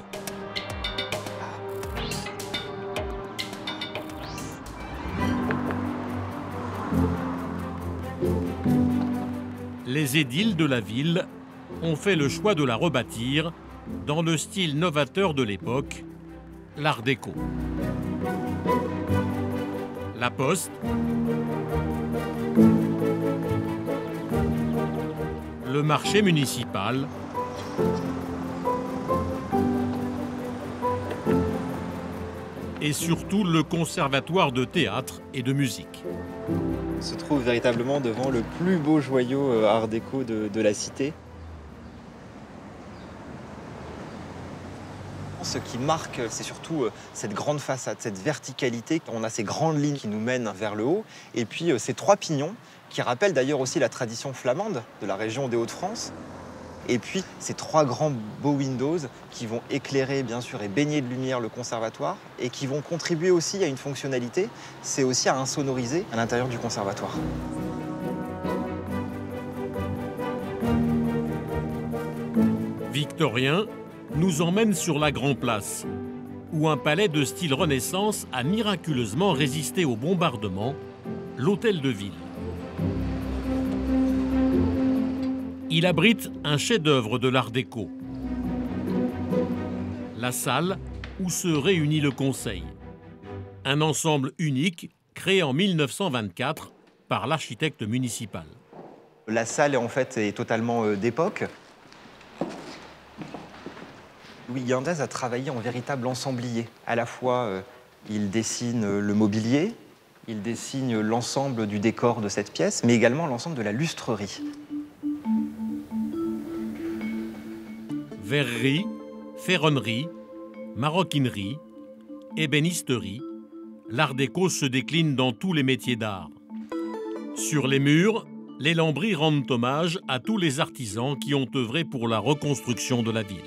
Les édiles de la ville ont fait le choix de la rebâtir dans le style novateur de l'époque, l'art déco. La poste, le marché municipal et surtout le conservatoire de théâtre et de musique. On se trouve véritablement devant le plus beau joyau art déco de la cité. Ce qui marque, c'est surtout cette grande façade, cette verticalité. On a ces grandes lignes qui nous mènent vers le haut et puis ces 3 pignons qui rappellent d'ailleurs aussi la tradition flamande de la région des Hauts-de-France. Et puis ces 3 grands beaux windows qui vont éclairer bien sûr et baigner de lumière le conservatoire et qui vont contribuer aussi à une fonctionnalité, c'est aussi à insonoriser à l'intérieur du conservatoire. Victorien nous emmène sur la Grand Place, où un palais de style Renaissance a miraculeusement résisté au bombardement, l'Hôtel de Ville. Il abrite un chef-d'œuvre de l'art déco. La salle où se réunit le Conseil. Un ensemble unique créé en 1924 par l'architecte municipal. La salle en fait est totalement d'époque. Louis Guindez a travaillé en véritable ensemblier. À la fois, il dessine le mobilier, il dessine l'ensemble du décor de cette pièce, mais également l'ensemble de la lustrerie. Verrerie, ferronnerie, maroquinerie, ébénisterie, l'art déco se décline dans tous les métiers d'art. Sur les murs, les lambris rendent hommage à tous les artisans qui ont œuvré pour la reconstruction de la ville.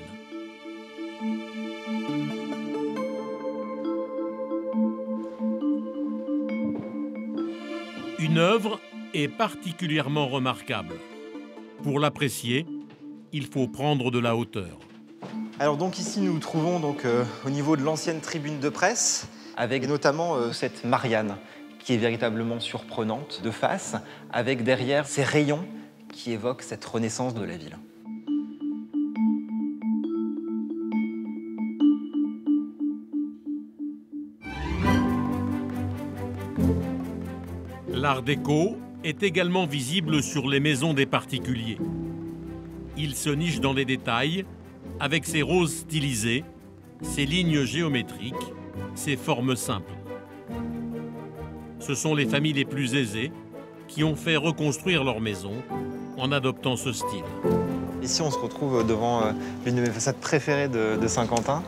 Une œuvre est particulièrement remarquable. Pour l'apprécier, il faut prendre de la hauteur. Alors donc ici nous nous trouvons donc, au niveau de l'ancienne tribune de presse, avec notamment cette Marianne, qui est véritablement surprenante de face, avec derrière ces rayons qui évoquent cette renaissance de la ville. L'art déco est également visible sur les maisons des particuliers. Il se niche dans les détails, avec ses roses stylisées, ses lignes géométriques, ses formes simples. Ce sont les familles les plus aisées qui ont fait reconstruire leur maison en adoptant ce style. Ici, on se retrouve devant l'une de mes façades préférées de Saint-Quentin.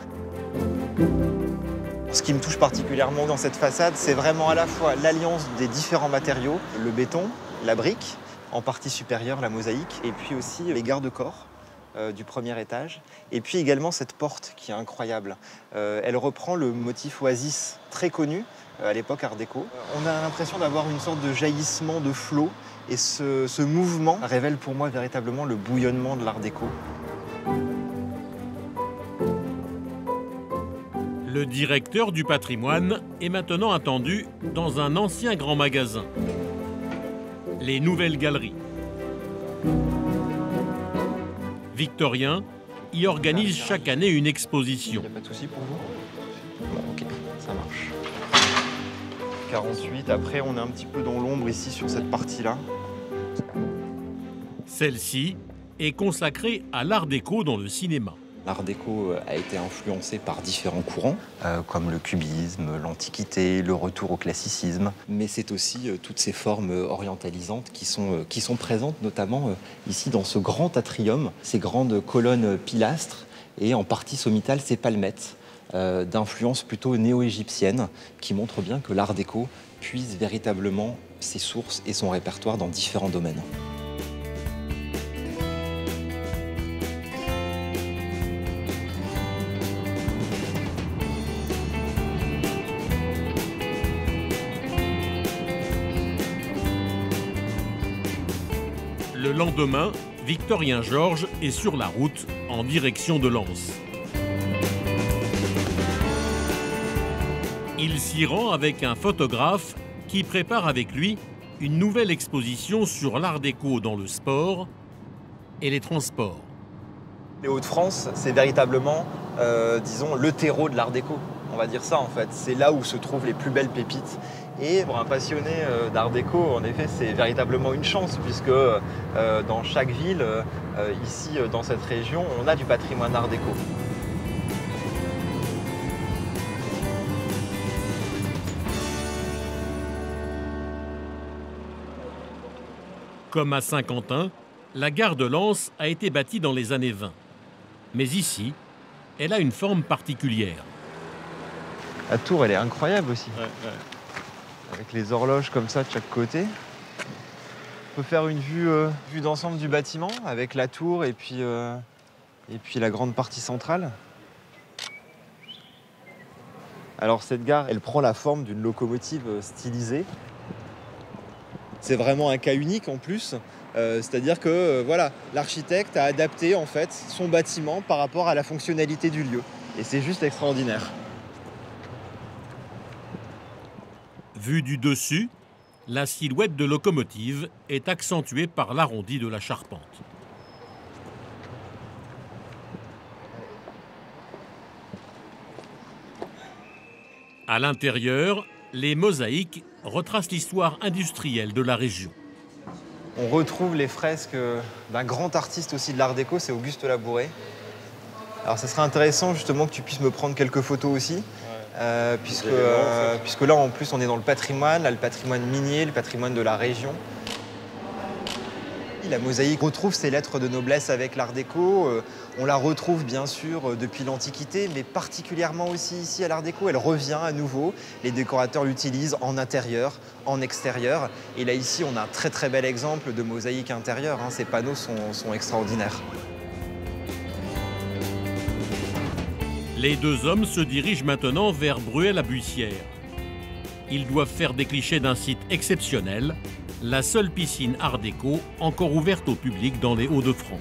Ce qui me touche particulièrement dans cette façade, c'est vraiment à la fois l'alliance des différents matériaux, le béton, la brique, en partie supérieure, la mosaïque, et puis aussi les garde-corps du premier étage, et puis également cette porte qui est incroyable. Elle reprend le motif oasis très connu à l'époque Art déco. On a l'impression d'avoir une sorte de jaillissement de flot, et ce mouvement révèle pour moi véritablement le bouillonnement de l'Art déco. Le directeur du patrimoine est maintenant attendu dans un ancien grand magasin, les Nouvelles Galeries. Victorien y organise chaque année une exposition. Il n'y a pas de souci pour vous? Bon, ok, ça marche. 48, après on est un petit peu dans l'ombre ici sur cette partie-là. Celle-ci est consacrée à l'art déco dans le cinéma. L'art déco a été influencé par différents courants, comme le cubisme, l'Antiquité, le retour au classicisme. Mais c'est aussi toutes ces formes orientalisantes qui sont présentes, notamment ici dans ce grand atrium, ces grandes colonnes pilastres et en partie sommitale ces palmettes d'influence plutôt néo-égyptienne qui montrent bien que l'art déco puise véritablement ses sources et son répertoire dans différents domaines. Le lendemain, Victorien Georges est sur la route en direction de Lens. Il s'y rend avec un photographe qui prépare avec lui une nouvelle exposition sur l'art déco dans le sport et les transports. Les Hauts-de-France, c'est véritablement, disons, le terreau de l'art déco. On va dire ça en fait. C'est là où se trouvent les plus belles pépites. Et pour un passionné d'art déco, en effet, c'est véritablement une chance puisque dans chaque ville, ici dans cette région, on a du patrimoine art déco. Comme à Saint-Quentin, la gare de Lens a été bâtie dans les années 20. Mais ici, elle a une forme particulière. La tour, elle est incroyable aussi. Ouais. Avec les horloges comme ça de chaque côté. On peut faire une vue d'ensemble du bâtiment avec la tour et puis la grande partie centrale. Alors cette gare, elle prend la forme d'une locomotive stylisée. C'est vraiment un cas unique en plus. C'est-à-dire que voilà, l'architecte a adapté en fait son bâtiment par rapport à la fonctionnalité du lieu. Et c'est juste extraordinaire. Vue du dessus, la silhouette de locomotive est accentuée par l'arrondi de la charpente. À l'intérieur, les mosaïques retracent l'histoire industrielle de la région. On retrouve les fresques d'un grand artiste aussi de l'art déco, c'est Auguste Labouret. Alors ça serait intéressant justement que tu puisses me prendre quelques photos aussi. Puisque là, en plus, on est dans le patrimoine minier, le patrimoine de la région. La mosaïque retrouve ses lettres de noblesse avec l'Art déco. On la retrouve bien sûr depuis l'Antiquité, mais particulièrement aussi ici à l'Art déco. Elle revient à nouveau. Les décorateurs l'utilisent en intérieur, en extérieur. Et là ici, on a un très très bel exemple de mosaïque intérieure. Ces panneaux sont extraordinaires. Les deux hommes se dirigent maintenant vers Bruay-la-Buissière. Ils doivent faire des clichés d'un site exceptionnel, la seule piscine Art déco encore ouverte au public dans les Hauts-de-France.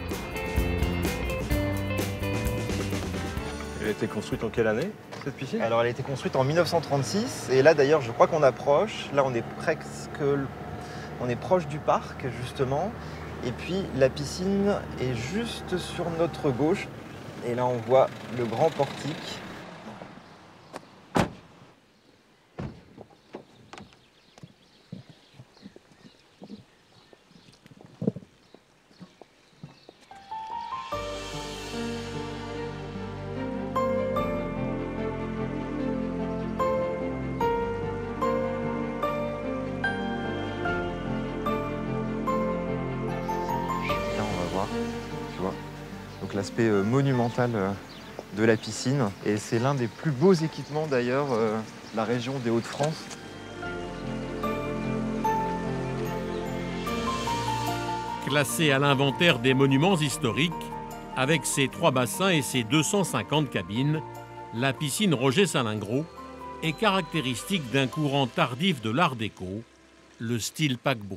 Elle a été construite en quelle année, cette piscine? Alors elle a été construite en 1936 et là d'ailleurs je crois qu'on approche. Là on est proche du parc justement et puis la piscine est juste sur notre gauche et là on voit le grand portique. Donc l'aspect monumental de la piscine. Et c'est l'un des plus beaux équipements d'ailleurs de la région des Hauts-de-France. Classée à l'inventaire des monuments historiques, avec ses 3 bassins et ses 250 cabines, la piscine Roger Salingro est caractéristique d'un courant tardif de l'Art déco, le style paquebot.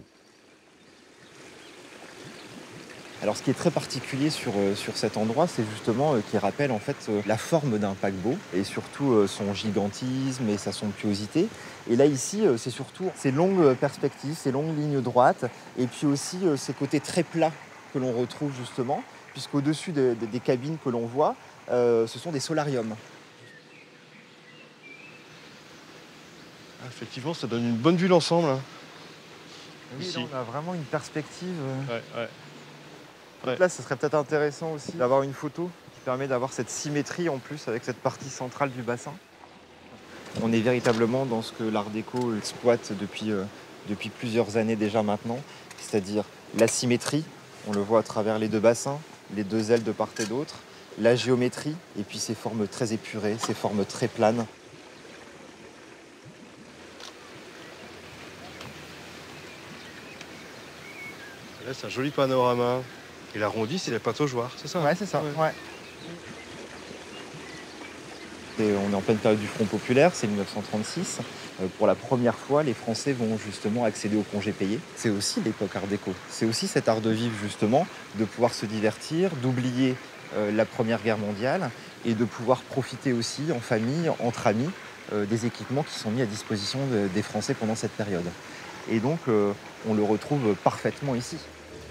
Alors ce qui est très particulier sur cet endroit, c'est justement qu'il rappelle en fait la forme d'un paquebot et surtout son gigantisme et sa somptuosité. Et là ici, c'est surtout ces longues perspectives, ces longues lignes droites et puis aussi ces côtés très plats que l'on retrouve justement, puisqu'au-dessus des cabines que l'on voit, ce sont des solariums. Effectivement, ça donne une bonne vue d'ensemble. Oui, là, on a vraiment une perspective. Ouais. Donc là, ce serait peut-être intéressant aussi d'avoir une photo qui permet d'avoir cette symétrie en plus avec cette partie centrale du bassin. On est véritablement dans ce que l'Art déco exploite depuis plusieurs années déjà maintenant, c'est-à-dire la symétrie, on le voit à travers les deux bassins, les deux ailes de part et d'autre, la géométrie et puis ces formes très épurées, ces formes très planes. Là, c'est un joli panorama. Et l'arrondi, c'est la plateau-joire, c'est ça? Ouais, c'est ça. Ouais. Et on est en pleine période du Front populaire, c'est 1936. Pour la première fois, les Français vont justement accéder au congé payé. C'est aussi l'époque Art déco. C'est aussi cet art de vivre, justement, de pouvoir se divertir, d'oublier la Première Guerre mondiale et de pouvoir profiter aussi en famille, entre amis, des équipements qui sont mis à disposition des Français pendant cette période. Et donc, on le retrouve parfaitement ici.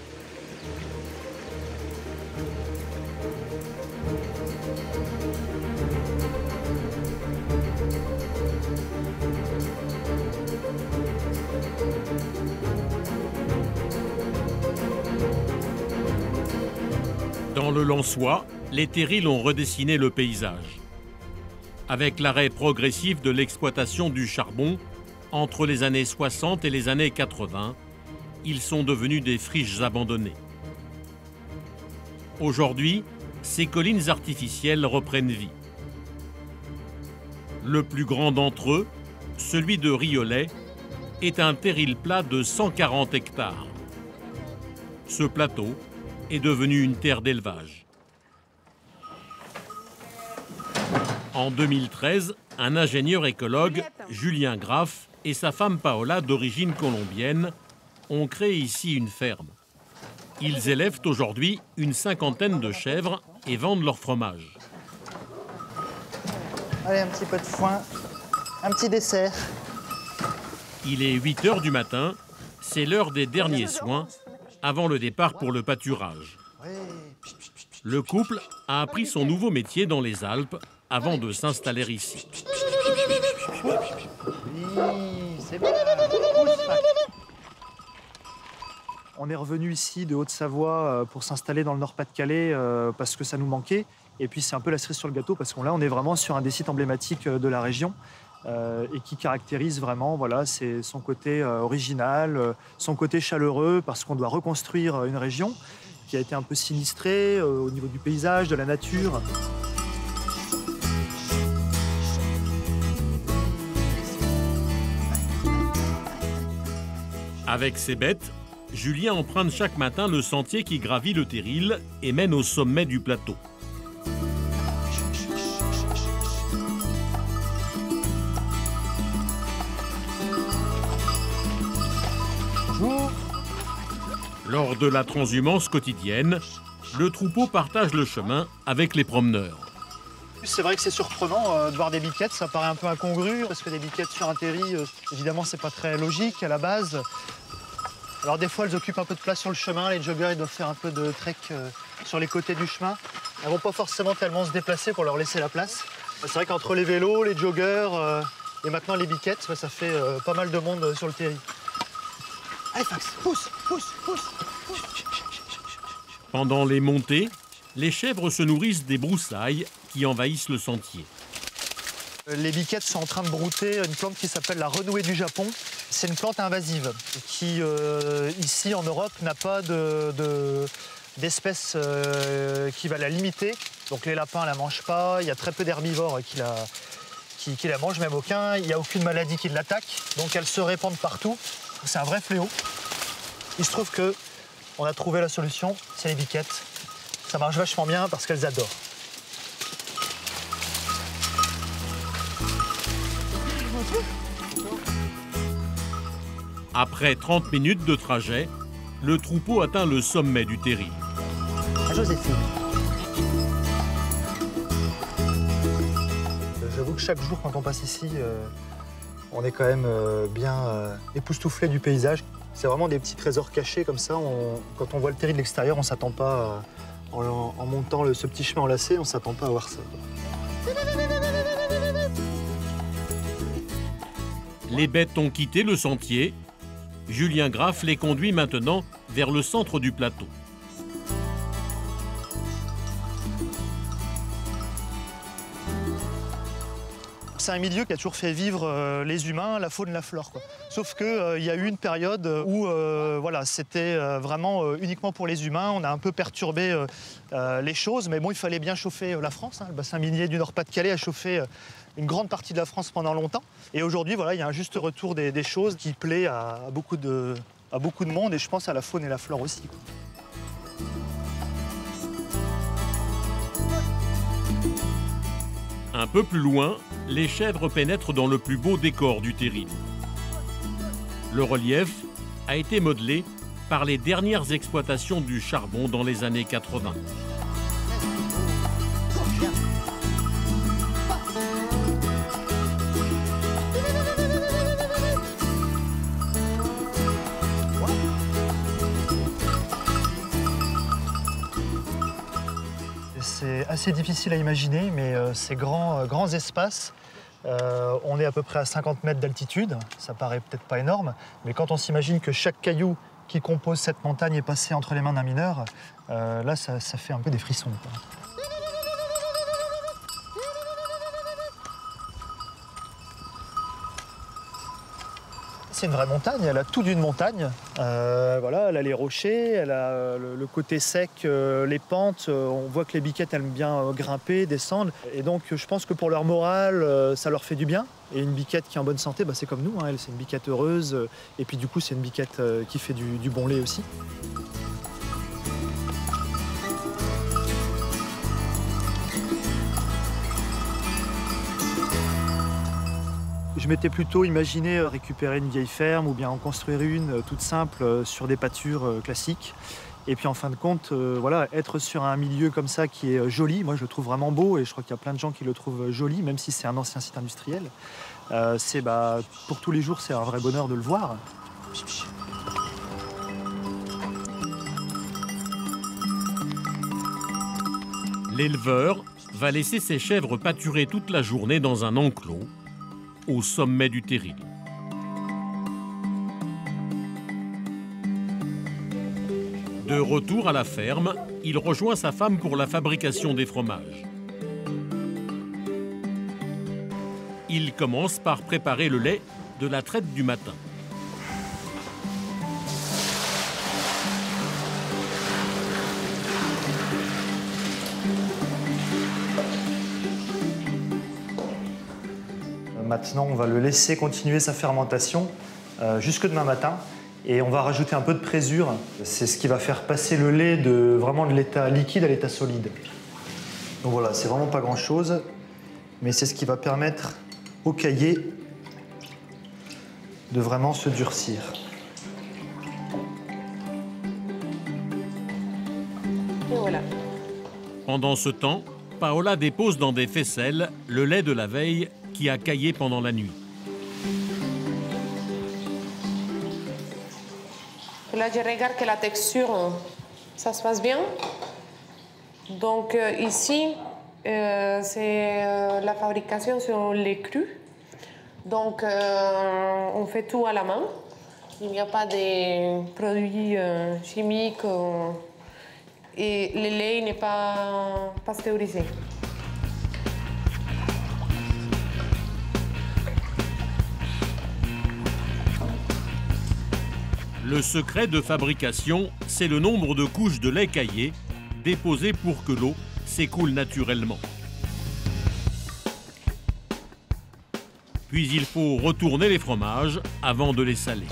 Dans le Lensois, les terrils ont redessiné le paysage. Avec l'arrêt progressif de l'exploitation du charbon, entre les années 60 et les années 80, ils sont devenus des friches abandonnées. Aujourd'hui, ces collines artificielles reprennent vie. Le plus grand d'entre eux, celui de Riolet, est un terril plat de 140 hectares. Ce plateau est devenu une terre d'élevage. En 2013, un ingénieur écologue, Julien Graff, et sa femme Paola, d'origine colombienne, ont créé ici une ferme. Ils élèvent aujourd'hui une 50aine de chèvres et vendent leur fromage. Allez, un petit peu de foin, un petit dessert. Il est 8 h du matin, c'est l'heure des derniers soins, avant le départ pour le pâturage. Le couple a appris son nouveau métier dans les Alpes avant de s'installer ici. Oui, c'est bien. On est revenu ici de Haute-Savoie pour s'installer dans le Nord-Pas-de-Calais parce que ça nous manquait. Et puis c'est un peu la cerise sur le gâteau parce qu'on là on est vraiment sur un des sites emblématiques de la région. et qui caractérise vraiment, voilà, c'est son côté original, son côté chaleureux, parce qu'on doit reconstruire une région qui a été un peu sinistrée au niveau du paysage, de la nature. Avec ses bêtes, Julien emprunte chaque matin le sentier qui gravit le Terril et mène au sommet du plateau. Bonjour. Lors de la transhumance quotidienne, le troupeau partage le chemin avec les promeneurs. C'est vrai que c'est surprenant de voir des biquettes, ça paraît un peu incongru, parce que des biquettes sur un terri, évidemment, c'est pas très logique à la base. Alors des fois, elles occupent un peu de place sur le chemin, les joggers ils doivent faire un peu de trek sur les côtés du chemin. Elles vont pas forcément tellement se déplacer pour leur laisser la place. C'est vrai qu'entre les vélos, les joggers et maintenant les biquettes, ça fait pas mal de monde sur le terri. Allez Fax, pousse, pousse, pousse. Pendant les montées, les chèvres se nourrissent des broussailles qui envahissent le sentier. Les biquettes sont en train de brouter une plante qui s'appelle la renouée du Japon. C'est une plante invasive qui, ici en Europe, n'a pas d'espèce qui va la limiter. Donc les lapins ne la mangent pas, il y a très peu d'herbivores qui la mangent, même aucun. Il n'y a aucune maladie qui l'attaque, donc elles se répandent partout. C'est un vrai fléau. Il se trouve qu'on a trouvé la solution, c'est les biquettes. Ça marche vachement bien parce qu'elles adorent. Après 30 minutes de trajet, le troupeau atteint le sommet du Terril. Joséphine. J'avoue que chaque jour, quand on passe ici, on est quand même bien époustouflé du paysage. C'est vraiment des petits trésors cachés comme ça. Quand on voit le Terril de l'extérieur, on ne s'attend pas, en montant ce petit chemin enlacé, on ne s'attend pas à voir ça. Les bêtes ont quitté le sentier. Julien Graff les conduit maintenant vers le centre du plateau. C'est un milieu qui a toujours fait vivre les humains, la faune, la flore, quoi. Sauf qu'il y a eu une période où voilà, c'était vraiment uniquement pour les humains. On a un peu perturbé les choses, mais bon, il fallait bien chauffer la France. Hein. Le bassin minier du Nord-Pas-de-Calais a chauffé une grande partie de la France pendant longtemps. Et aujourd'hui, voilà, il y a un juste retour des choses qui plaît à beaucoup de monde, et je pense à la faune et la flore aussi, quoi. Un peu plus loin, les chèvres pénètrent dans le plus beau décor du Terril. Le relief a été modelé par les dernières exploitations du charbon dans les années 80. C'est assez difficile à imaginer, mais ces grands espaces, on est à peu près à 50 mètres d'altitude. Ça paraît peut-être pas énorme, mais quand on s'imagine que chaque caillou qui compose cette montagne est passé entre les mains d'un mineur, là, ça fait un peu des frissons, quoi. C'est une vraie montagne, elle a tout d'une montagne. Voilà, elle a les rochers, elle a le côté sec, les pentes. On voit que les biquettes aiment bien grimper, descendre. Et donc je pense que pour leur morale, ça leur fait du bien. Et une biquette qui est en bonne santé, bah, c'est comme nous, hein, elle, c'est une biquette heureuse. Et puis du coup, c'est une biquette qui fait du bon lait aussi. Je m'étais plutôt imaginé récupérer une vieille ferme ou bien en construire une toute simple sur des pâtures classiques. Et puis en fin de compte, voilà, être sur un milieu comme ça qui est joli, moi je le trouve vraiment beau et je crois qu'il y a plein de gens qui le trouvent joli, même si c'est un ancien site industriel. Pour tous les jours, c'est un vrai bonheur de le voir. L'éleveur va laisser ses chèvres pâturer toute la journée dans un enclos au sommet du Terril. De retour à la ferme, il rejoint sa femme pour la fabrication des fromages. Il commence par préparer le lait de la traite du matin. Maintenant, on va le laisser continuer sa fermentation jusque demain matin. Et on va rajouter un peu de présure. C'est ce qui va faire passer le lait vraiment de l'état liquide à l'état solide. Donc voilà, c'est vraiment pas grand-chose, mais c'est ce qui va permettre au caillé de vraiment se durcir. Et voilà. Pendant ce temps, Paola dépose dans des faisselles le lait de la veille qui a caillé pendant la nuit. Là, je regarde que la texture, ça se passe bien. Donc ici, c'est la fabrication sur lait cru. Donc on fait tout à la main. Il n'y a pas de produits chimiques et le lait n'est pas pasteurisé. Le secret de fabrication, c'est le nombre de couches de lait caillé déposées pour que l'eau s'écoule naturellement. Puis il faut retourner les fromages avant de les saler.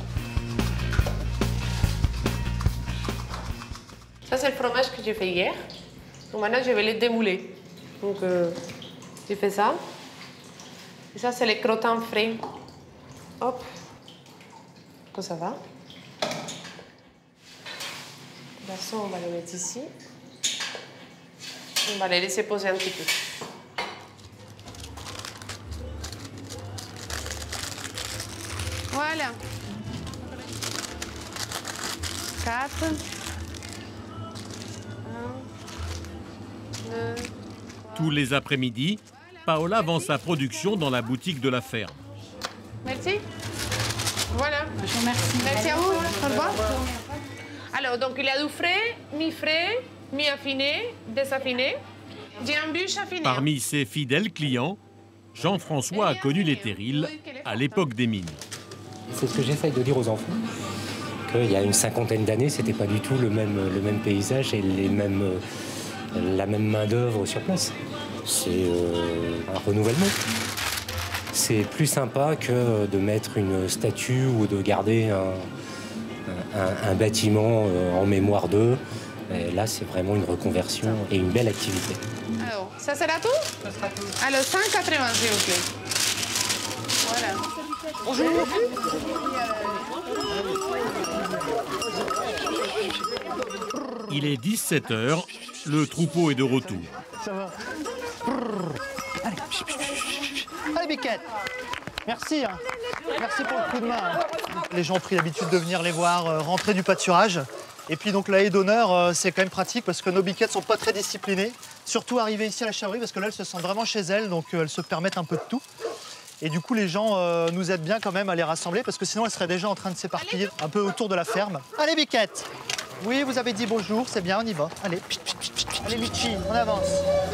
Ça, c'est le fromage que j'ai fait hier. Donc maintenant, je vais les démouler. Donc, j'ai fait ça. Et ça, c'est les crottins frais. Hop. Comme ça va. Ça, on va les mettre ici. On va les laisser poser un petit peu. Voilà. 4. 1, 2. Tous les après-midi, Paola vend sa production dans la boutique de la ferme. Merci. Voilà. Je vous remercie. Merci à vous. Au revoir. Alors, donc, il y a du frais, mi-frais, mi-affiné, désaffiné. J'ai un bûche affiné. Parmi ses fidèles clients, Jean-François a connu les terrils à l'époque des mines. C'est ce que j'essaye de dire aux enfants, qu'il y a une cinquantaine d'années, c'était pas du tout le même paysage et la même main-d'œuvre sur place. C'est un renouvellement. C'est plus sympa que de mettre une statue ou de garder un bâtiment en mémoire d'eux. Et là, c'est vraiment une reconversion et une belle activité. Alors, ça sera tout? Ça sera tout. Alors, 180, s'il vous plaît. Voilà. Bonjour. Il est 17h, le troupeau est de retour. Ça va. Allez, allez Biquette. Merci. Hein. Merci pour le coup de main. Les gens ont pris l'habitude de venir les voir rentrer du pâturage. Et puis donc la haie d'honneur, c'est quand même pratique parce que nos biquettes sont pas très disciplinées. Surtout arrivées ici à la Chaverie parce que là, elles se sentent vraiment chez elles, donc elles se permettent un peu de tout. Et du coup, les gens nous aident bien quand même à les rassembler parce que sinon, elles seraient déjà en train de s'éparpiller un peu autour de la ferme. Allez, Biquette. Oui, vous avez dit bonjour, c'est bien, on y va. Allez, allez, Michi, on avance.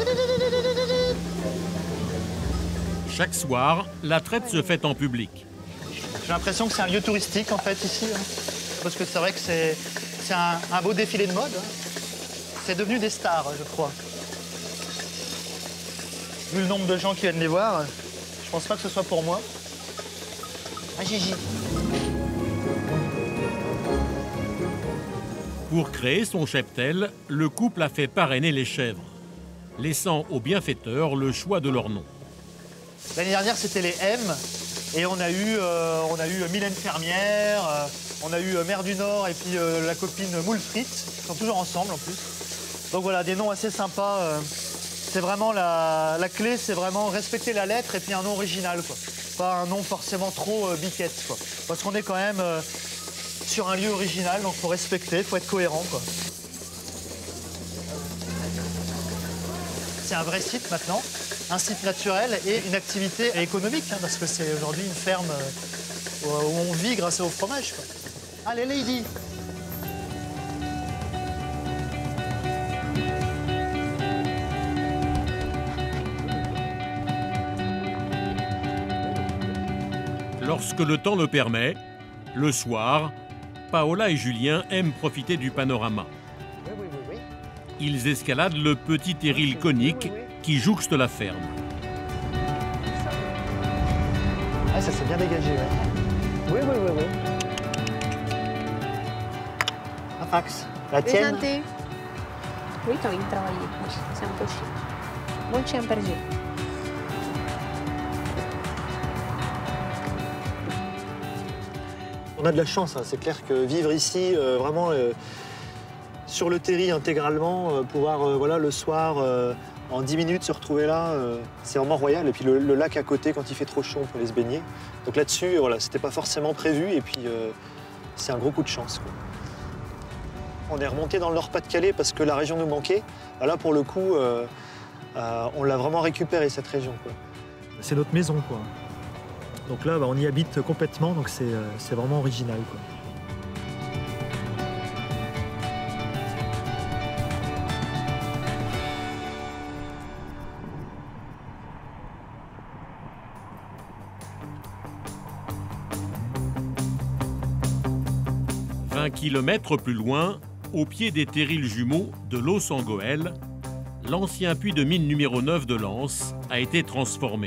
Chaque soir, la traite se fait en public. J'ai l'impression que c'est un lieu touristique, en fait, ici. Hein. Parce que c'est vrai que c'est un beau défilé de mode. Hein. C'est devenu des stars, je crois. Vu le nombre de gens qui viennent les voir, je pense pas que ce soit pour moi. Ah, Gigi. Pour créer son cheptel, le couple a fait parrainer les chèvres, laissant aux bienfaiteurs le choix de leur nom. L'année dernière, c'était les M. Et on a eu Mylène Fermière, on a eu Mère du Nord et puis la copine Moule Frites. Ils sont toujours ensemble en plus. Donc voilà, des noms assez sympas. C'est vraiment la clé, c'est vraiment respecter la lettre et puis un nom original, quoi. Pas un nom forcément trop biquette, quoi. Parce qu'on est quand même sur un lieu original, donc faut respecter, faut être cohérent, quoi. C'est un vrai site maintenant, un site naturel et une activité économique, hein, parce que c'est aujourd'hui une ferme où on vit grâce au fromage, quoi. Allez, Lady. Lorsque le temps le permet, le soir, Paola et Julien aiment profiter du panorama. Ils escaladent le petit terril conique qui jouxte la ferme. Ah, ça s'est bien dégagé, ouais. Oui. Afax, la tienne? Oui, t'as envie de travailler. C'est un peu chiant. Bon chien berger. On a de la chance, hein. C'est clair que vivre ici, vraiment sur le terri intégralement, pouvoir voilà, le soir, en 10 minutes, se retrouver là, c'est vraiment royal. Et puis le lac à côté, quand il fait trop chaud, on peut aller se baigner. Donc là-dessus, voilà, c'était pas forcément prévu et puis c'est un gros coup de chance, quoi. On est remonté dans le Nord-Pas-de-Calais parce que la région nous manquait. Là, pour le coup, on l'a vraiment récupéré, cette région, quoi. C'est notre maison, quoi. Donc là, on y habite complètement, donc c'est vraiment original, quoi. Un kilomètre plus loin, au pied des terrils jumeaux de Los en Goël, l'ancien puits de mine numéro 9 de Lens a été transformé.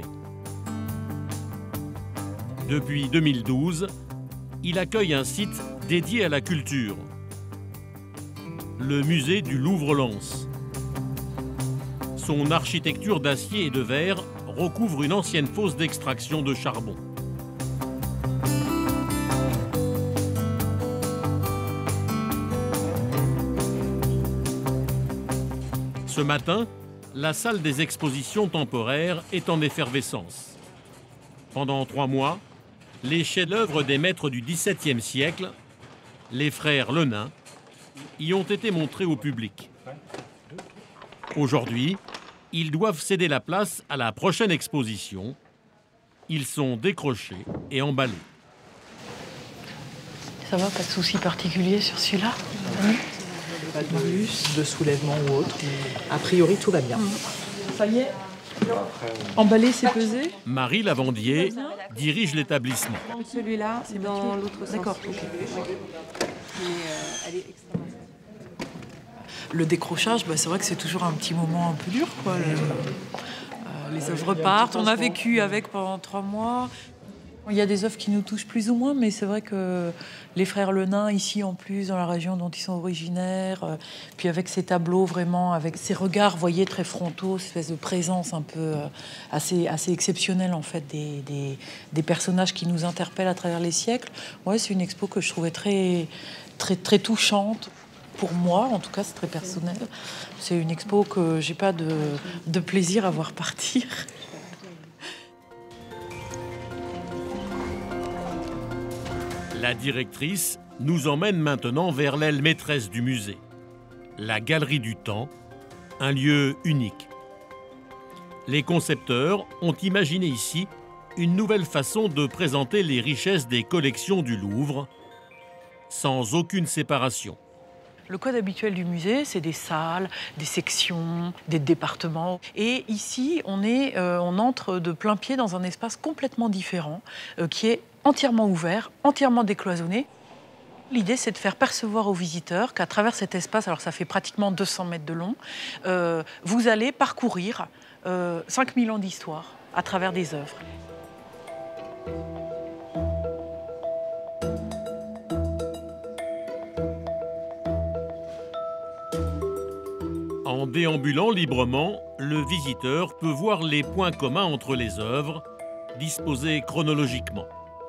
Depuis 2012, il accueille un site dédié à la culture, le musée du Louvre-Lens. Son architecture d'acier et de verre recouvre une ancienne fosse d'extraction de charbon. Ce matin, la salle des expositions temporaires est en effervescence. Pendant 3 mois, les chefs-d'œuvre des maîtres du XVIIe siècle, les frères Le Nain, y ont été montrés au public. Aujourd'hui, ils doivent céder la place à la prochaine exposition. Ils sont décrochés et emballés. Ça va, pas de souci particulier sur celui-là? Pas de bus, de soulèvement ou autre. A priori, tout va bien. Ça y est, emballé, c'est pesé. Marie Lavandier dirige l'établissement. Celui-là, c'est dans l'autre sens. D'accord. Le décrochage, c'est vrai que c'est toujours un petit moment un peu dur, quoi. Les œuvres partent. On a vécu avec pendant 3 mois. Il y a des œuvres qui nous touchent plus ou moins, mais c'est vrai que les frères Le Nain, ici en plus, dans la région dont ils sont originaires, puis avec ces tableaux vraiment, avec ces regards, vous voyez, très frontaux, cette espèce de présence un peu assez exceptionnelle en fait des personnages qui nous interpellent à travers les siècles. Ouais, c'est une expo que je trouvais très touchante. Pour moi, en tout cas, c'est très personnel. C'est une expo que j'ai pas de plaisir à voir partir. La directrice nous emmène maintenant vers l'aile maîtresse du musée, la Galerie du Temps, un lieu unique. Les concepteurs ont imaginé ici une nouvelle façon de présenter les richesses des collections du Louvre, sans aucune séparation. Le code habituel du musée, c'est des salles, des sections, des départements. Et ici, on entre de plein pied dans un espace complètement différent, qui est entièrement ouvert, entièrement décloisonné. L'idée, c'est de faire percevoir aux visiteurs qu'à travers cet espace, alors ça fait pratiquement 200 mètres de long, vous allez parcourir 5000 ans d'histoire à travers des œuvres. En déambulant librement, le visiteur peut voir les points communs entre les œuvres, disposées chronologiquement.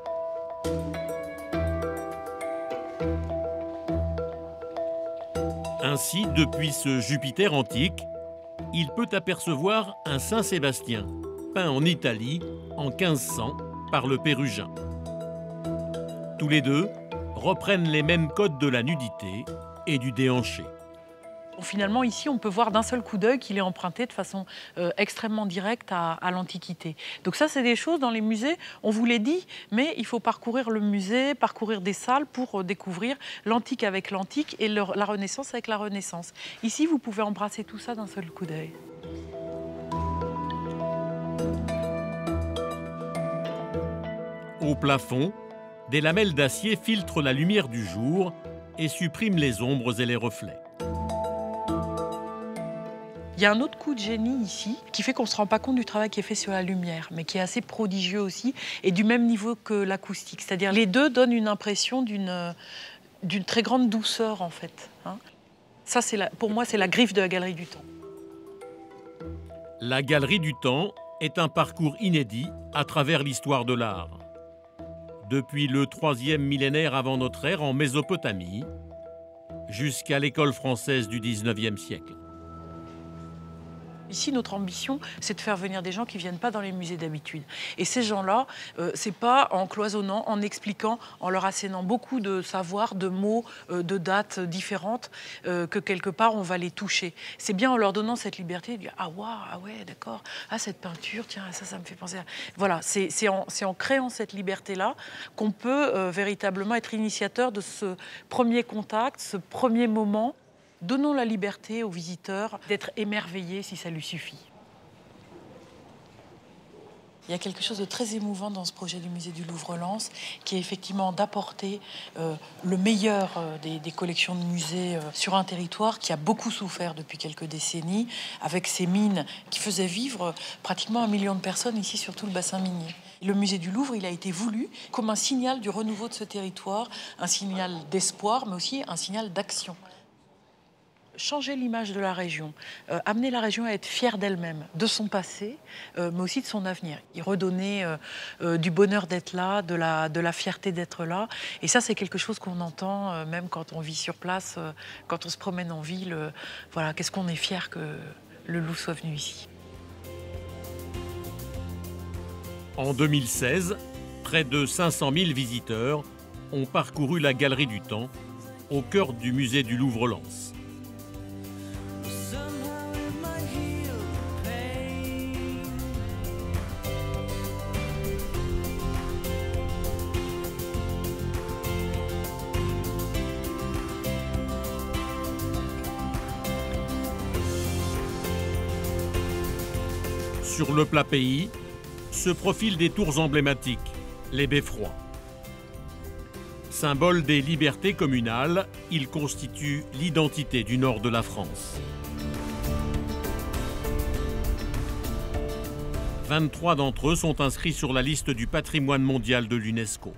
Ainsi, depuis ce Jupiter antique, il peut apercevoir un Saint-Sébastien, peint en Italie en 1500 par le Pérugin. Tous les deux reprennent les mêmes codes de la nudité et du déhanché. Finalement, ici, on peut voir d'un seul coup d'œil qu'il est emprunté de façon extrêmement directe à l'Antiquité. Donc ça, c'est des choses dans les musées, on vous les dit, mais il faut parcourir le musée, parcourir des salles pour découvrir l'antique avec l'antique et la Renaissance avec la Renaissance. Ici, vous pouvez embrasser tout ça d'un seul coup d'œil. Au plafond, des lamelles d'acier filtrent la lumière du jour et suppriment les ombres et les reflets. Il y a un autre coup de génie ici qui fait qu'on ne se rend pas compte du travail qui est fait sur la lumière, mais qui est assez prodigieux aussi et du même niveau que l'acoustique. C'est-à-dire les deux donnent une impression d'une très grande douceur en fait. Hein. Ça, pour moi, c'est la griffe de la Galerie du Temps. La Galerie du Temps est un parcours inédit à travers l'histoire de l'art. Depuis le 3e millénaire avant notre ère en Mésopotamie, jusqu'à l'école française du 19e siècle. Ici, notre ambition, c'est de faire venir des gens qui ne viennent pas dans les musées d'habitude. Et ces gens-là, c'est pas en cloisonnant, en expliquant, en leur assénant beaucoup de savoir, de mots, de dates différentes, que quelque part, on va les toucher. C'est bien en leur donnant cette liberté de dire « Ah, waouh, ah ouais, d'accord, ah, cette peinture, tiens, ça me fait penser à... » Voilà, c'est en créant cette liberté-là qu'on peut véritablement être initiateur de ce premier contact, ce premier moment. Donnons la liberté aux visiteurs d'être émerveillés si ça lui suffit. Il y a quelque chose de très émouvant dans ce projet du musée du Louvre-Lens, qui est effectivement d'apporter le meilleur des collections de musées sur un territoire qui a beaucoup souffert depuis quelques décennies, avec ces mines qui faisaient vivre pratiquement 1 million de personnes ici sur tout le bassin minier. Le musée du Louvre, il a été voulu comme un signal du renouveau de ce territoire, un signal d'espoir, mais aussi un signal d'action. Changer l'image de la région, amener la région à être fière d'elle-même, de son passé, mais aussi de son avenir. Y redonner du bonheur d'être là, de la fierté d'être là. Et ça, c'est quelque chose qu'on entend même quand on vit sur place, quand on se promène en ville. Voilà, qu'est-ce qu'on est fier que le Louvre soit venu ici. En 2016, près de 500 000 visiteurs ont parcouru la Galerie du Temps, au cœur du musée du Louvre-Lens. Sur le plat pays, se profilent des tours emblématiques, les beffrois. Symbole des libertés communales, ils constituent l'identité du nord de la France. 23 d'entre eux sont inscrits sur la liste du patrimoine mondial de l'UNESCO.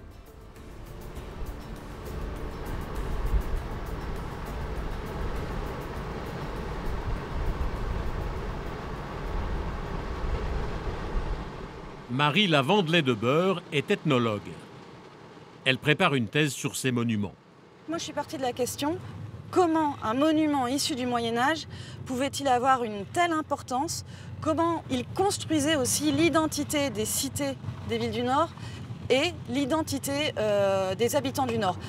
Marie Lavandelet-Debeure est ethnologue. Elle prépare une thèse sur ces monuments. Moi, je suis partie de la question, comment un monument issu du Moyen-Âge pouvait-il avoir une telle importance? Comment il construisait aussi l'identité des cités des villes du Nord et l'identité des habitants du Nord.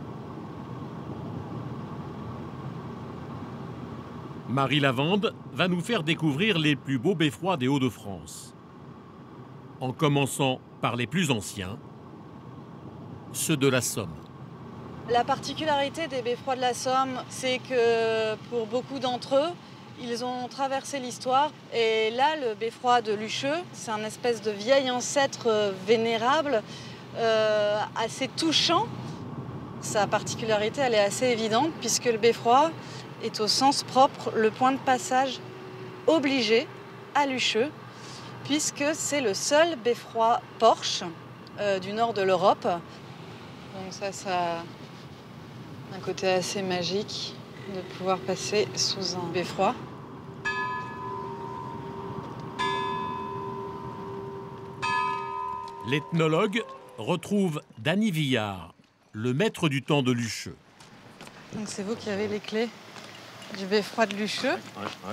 Marie Lavande va nous faire découvrir les plus beaux beffrois des Hauts-de-France. En commençant par les plus anciens, ceux de la Somme. La particularité des beffrois de la Somme, c'est que pour beaucoup d'entre eux, ils ont traversé l'histoire. Et là, le beffroi de Lucheux, c'est un espèce de vieil ancêtre vénérable, assez touchant. Sa particularité, elle est assez évidente, puisque le beffroi est au sens propre le point de passage obligé à Lucheux, puisque c'est le seul beffroi porche du nord de l'Europe. Donc ça a un côté assez magique de pouvoir passer sous un beffroi. L'ethnologue retrouve Dany Villard, le maître du temps de Lucheux. Donc c'est vous qui avez les clés du beffroi de Lucheux. Ouais.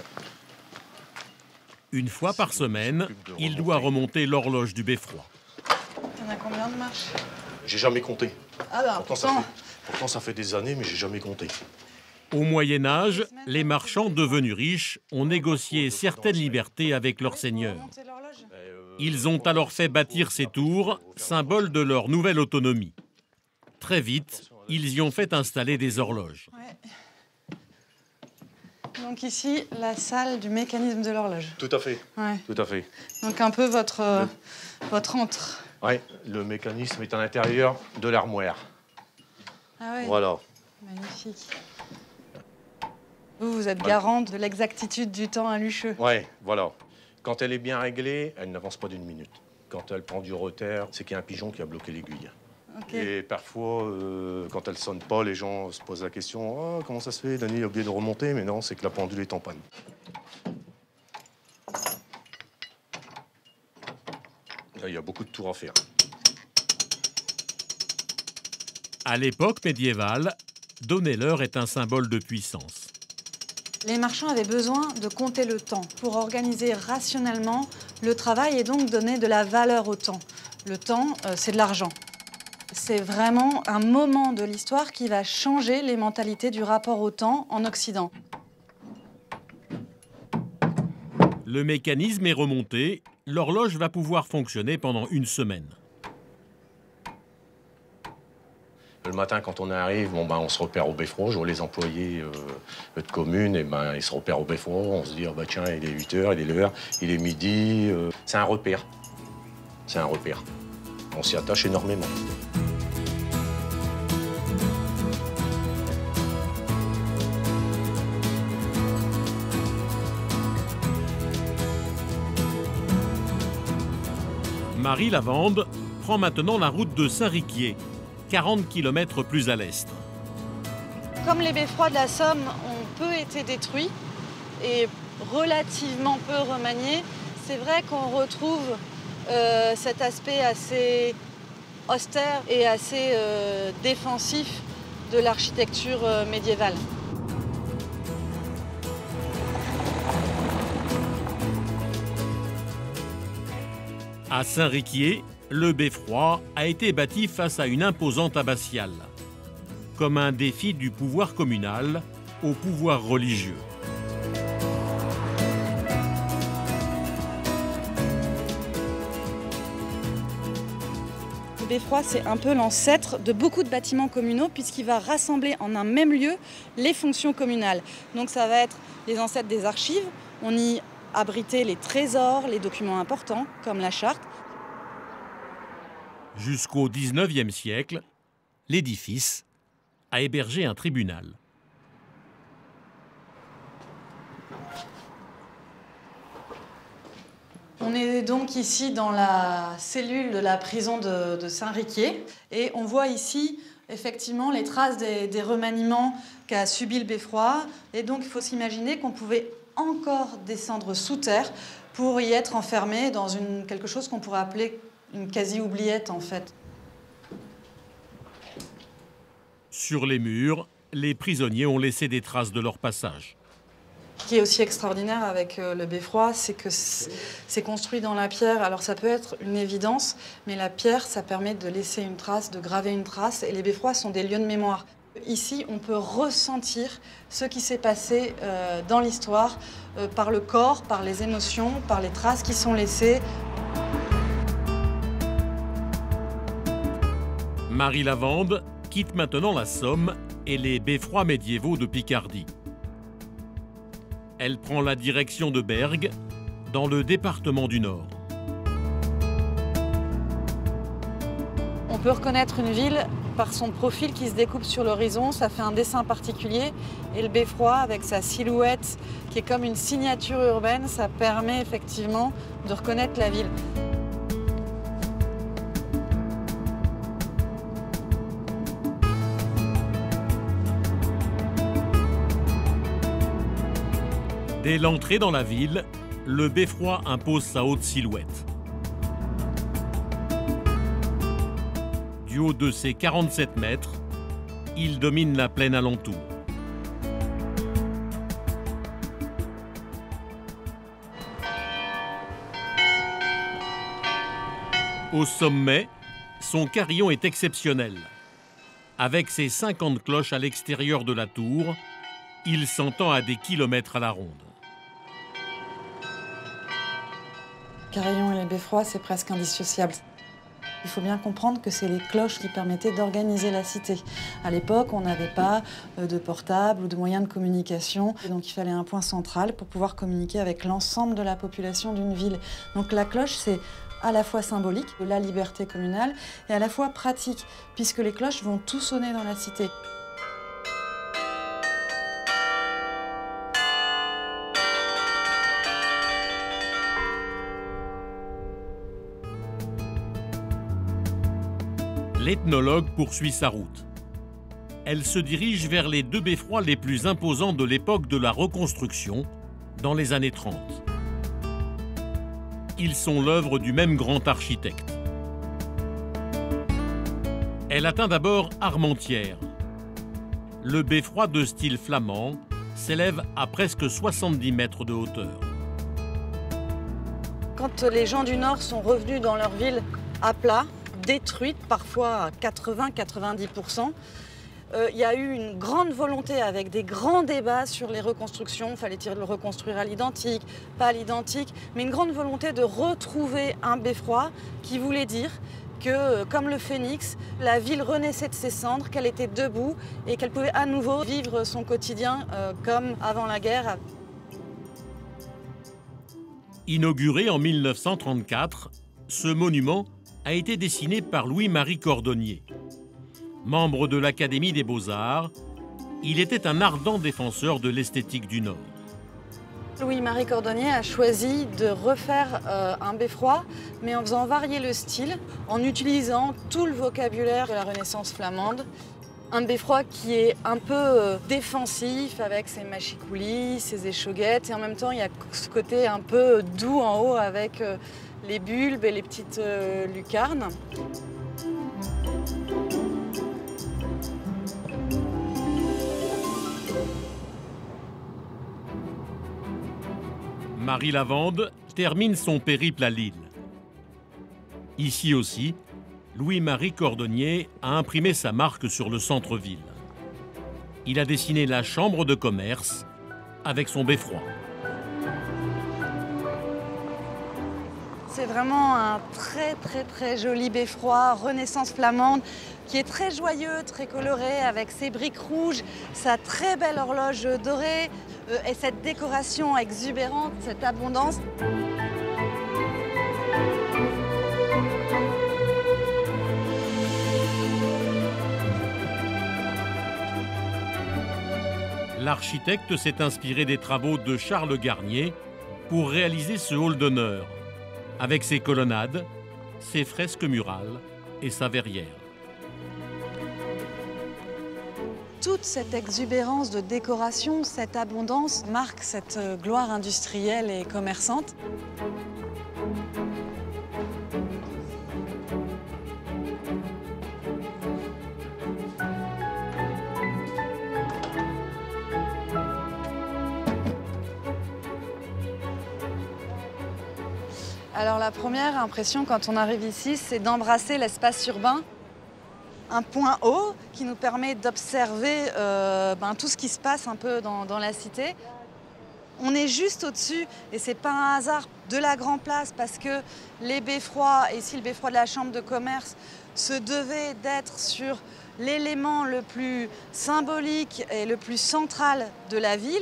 Une fois par semaine, il doit remonter l'horloge du beffroi. Il y en a combien de marches? J'ai jamais compté. Ah ben, pourtant, ça fait des années, mais j'ai jamais compté. Au Moyen-Âge, les marchands devenus riches ont négocié certaines libertés avec leurs seigneurs. Ils ont alors fait bâtir ces tours, symbole de leur nouvelle autonomie. Très vite, ils y ont fait installer des horloges. Ouais. Donc ici, la salle du mécanisme de l'horloge. Tout à fait. Ouais. Tout à fait. Donc un peu votre Oui, le mécanisme est à l'intérieur de l'armoire. Ah ouais. Voilà. Magnifique. Vous êtes garant de l'exactitude du temps à Lucheux. Oui, voilà. Quand elle est bien réglée, elle n'avance pas d'une minute. Quand elle prend du retard, c'est qu'il y a un pigeon qui a bloqué l'aiguille. Okay. Et parfois, quand elle sonne pas, les gens se posent la question « Oh, comment ça se fait, Dany a oublié de remonter ?» Mais non, c'est que la pendule est en panne. Là, il y a beaucoup de tours à faire. À l'époque médiévale, donner l'heure est un symbole de puissance. Les marchands avaient besoin de compter le temps pour organiser rationnellement le travail et donc donner de la valeur au temps. Le temps, c'est de l'argent. C'est vraiment un moment de l'histoire qui va changer les mentalités du rapport au temps en Occident. Le mécanisme est remonté, l'horloge va pouvoir fonctionner pendant une semaine. Le matin, quand on arrive, bon, on se repère au beffroi. Je vois les employés de commune, et ils se repèrent au beffroi. On se dit, oh, tiens, il est 8h, il est l'heure, il est midi. C'est un repère. C'est un repère. On s'y attache énormément. Marie Lavande prend maintenant la route de Saint-Riquier, 40 km plus à l'est. Comme les beffrois de la Somme ont peu été détruits et relativement peu remaniés, c'est vrai qu'on retrouve cet aspect assez austère et assez défensif de l'architecture médiévale. À Saint-Riquier, le beffroi a été bâti face à une imposante abbatiale, comme un défi du pouvoir communal au pouvoir religieux. Le beffroi, c'est un peu l'ancêtre de beaucoup de bâtiments communaux puisqu'il va rassembler en un même lieu les fonctions communales. Donc ça va être les ancêtres des archives, on y abritait les trésors, les documents importants comme la charte. Jusqu'au XIXe siècle, l'édifice a hébergé un tribunal. On est donc ici dans la cellule de la prison de Saint-Riquier et on voit ici effectivement les traces des remaniements qu'a subi le beffroi. Et donc il faut s'imaginer qu'on pouvait encore descendre sous terre pour y être enfermé dans quelque chose qu'on pourrait appeler une quasi-oubliette en fait. Sur les murs, les prisonniers ont laissé des traces de leur passage. Ce qui est aussi extraordinaire avec le beffroi, c'est que c'est construit dans la pierre. Alors ça peut être une évidence, mais la pierre, ça permet de laisser une trace, de graver une trace, et les beffrois sont des lieux de mémoire. Ici, on peut ressentir ce qui s'est passé dans l'histoire, par le corps, par les émotions, par les traces qui sont laissées. Marie Lavande quitte maintenant la Somme et les beffrois médiévaux de Picardie. Elle prend la direction de Bergues, dans le département du Nord. On peut reconnaître une ville par son profil qui se découpe sur l'horizon, ça fait un dessin particulier. Et le beffroi, avec sa silhouette qui est comme une signature urbaine, ça permet effectivement de reconnaître la ville. Dès l'entrée dans la ville, le beffroi impose sa haute silhouette. Du haut de ses 47 mètres, il domine la plaine alentour. Au sommet, son carillon est exceptionnel. Avec ses 50 cloches à l'extérieur de la tour, il s'entend à des kilomètres à la ronde. Carillon et les beffrois, c'est presque indissociable. Il faut bien comprendre que c'est les cloches qui permettaient d'organiser la cité. À l'époque, on n'avait pas de portable ou de moyens de communication. Et donc il fallait un point central pour pouvoir communiquer avec l'ensemble de la population d'une ville. Donc la cloche, c'est à la fois symbolique de la liberté communale et à la fois pratique, puisque les cloches vont tout sonner dans la cité. L'ethnologue poursuit sa route. Elle se dirige vers les 2 beffrois les plus imposants de l'époque de la reconstruction, dans les années 30. Ils sont l'œuvre du même grand architecte. Elle atteint d'abord Armentières. Le beffroi de style flamand s'élève à presque 70 mètres de hauteur. Quand les gens du Nord sont revenus dans leur ville à plat, détruite, parfois à 80-90%. Il y a eu une grande volonté avec des grands débats sur les reconstructions. Fallait-il le reconstruire à l'identique, pas à l'identique, mais une grande volonté de retrouver un beffroi qui voulait dire que, comme le phénix, la ville renaissait de ses cendres, qu'elle était debout et qu'elle pouvait à nouveau vivre son quotidien comme avant la guerre. Inauguré en 1934, ce monument a été dessiné par Louis-Marie Cordonnier. Membre de l'Académie des Beaux-Arts, il était un ardent défenseur de l'esthétique du Nord. Louis-Marie Cordonnier a choisi de refaire un beffroi, mais en faisant varier le style, en utilisant tout le vocabulaire de la Renaissance flamande. Un beffroi qui est un peu défensif, avec ses machicoulis, ses échauguettes, et en même temps il y a ce côté un peu doux en haut avec les bulbes et les petites lucarnes. Marie Lavande termine son périple à Lille. Ici aussi, Louis-Marie Cordonnier a imprimé sa marque sur le centre-ville. Il a dessiné la chambre de commerce avec son beffroi. C'est vraiment un très joli beffroi, Renaissance flamande, qui est très joyeux, très coloré, avec ses briques rouges, sa très belle horloge dorée et cette décoration exubérante, cette abondance. L'architecte s'est inspiré des travaux de Charles Garnier pour réaliser ce hall d'honneur, avec ses colonnades, ses fresques murales et sa verrière. Toute cette exubérance de décoration, cette abondance marque cette gloire industrielle et commerçante. Alors la première impression quand on arrive ici, c'est d'embrasser l'espace urbain. Un point haut qui nous permet d'observer tout ce qui se passe un peu dans la cité. On est juste au-dessus, et c'est pas un hasard, de la Grand Place, parce que les beffrois, et ici le beffroi de la Chambre de commerce, se devait d'être sur l'élément le plus symbolique et le plus central de la ville.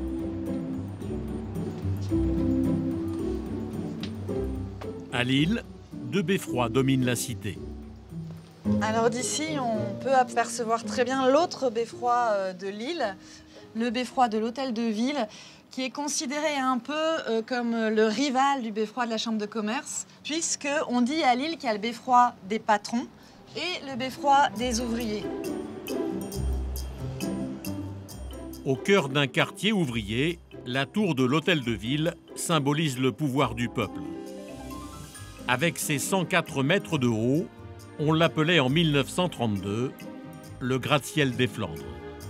À Lille, 2 beffrois dominent la cité. Alors d'ici, on peut apercevoir très bien l'autre beffroi de Lille, le beffroi de l'Hôtel de Ville, qui est considéré un peu comme le rival du beffroi de la Chambre de commerce, puisqu'on dit à Lille qu'il y a le beffroi des patrons et le beffroi des ouvriers. Au cœur d'un quartier ouvrier, la tour de l'Hôtel de Ville symbolise le pouvoir du peuple. Avec ses 104 mètres de haut, on l'appelait en 1932 le gratte-ciel des Flandres.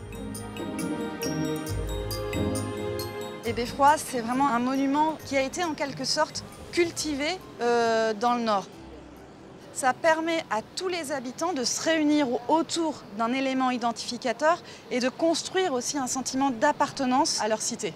Les beffrois, c'est vraiment un monument qui a été en quelque sorte cultivé dans le Nord. Ça permet à tous les habitants de se réunir autour d'un élément identificateur et de construire aussi un sentiment d'appartenance à leur cité.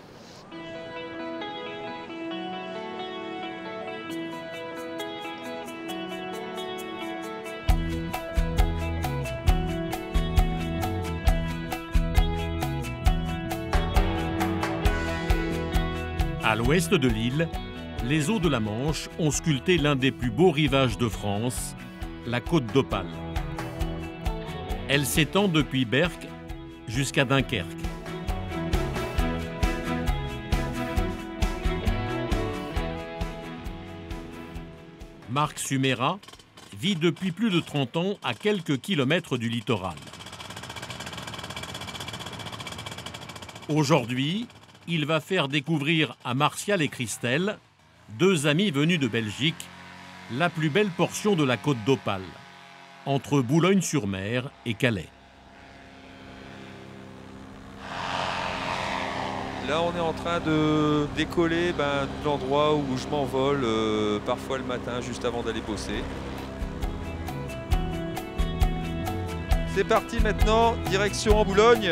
l'ouest de l'île, les eaux de la Manche ont sculpté l'un des plus beaux rivages de France, la côte d'Opale. Elle s'étend depuis Berck jusqu'à Dunkerque. Marc Sumera vit depuis plus de 30 ans à quelques kilomètres du littoral. Aujourd'hui, il va faire découvrir à Martial et Christelle, deux amis venus de Belgique, la plus belle portion de la côte d'Opale, entre Boulogne-sur-Mer et Calais. Là, on est en train de décoller de l'endroit où je m'envole, parfois le matin, juste avant d'aller bosser. C'est parti maintenant, direction en Boulogne.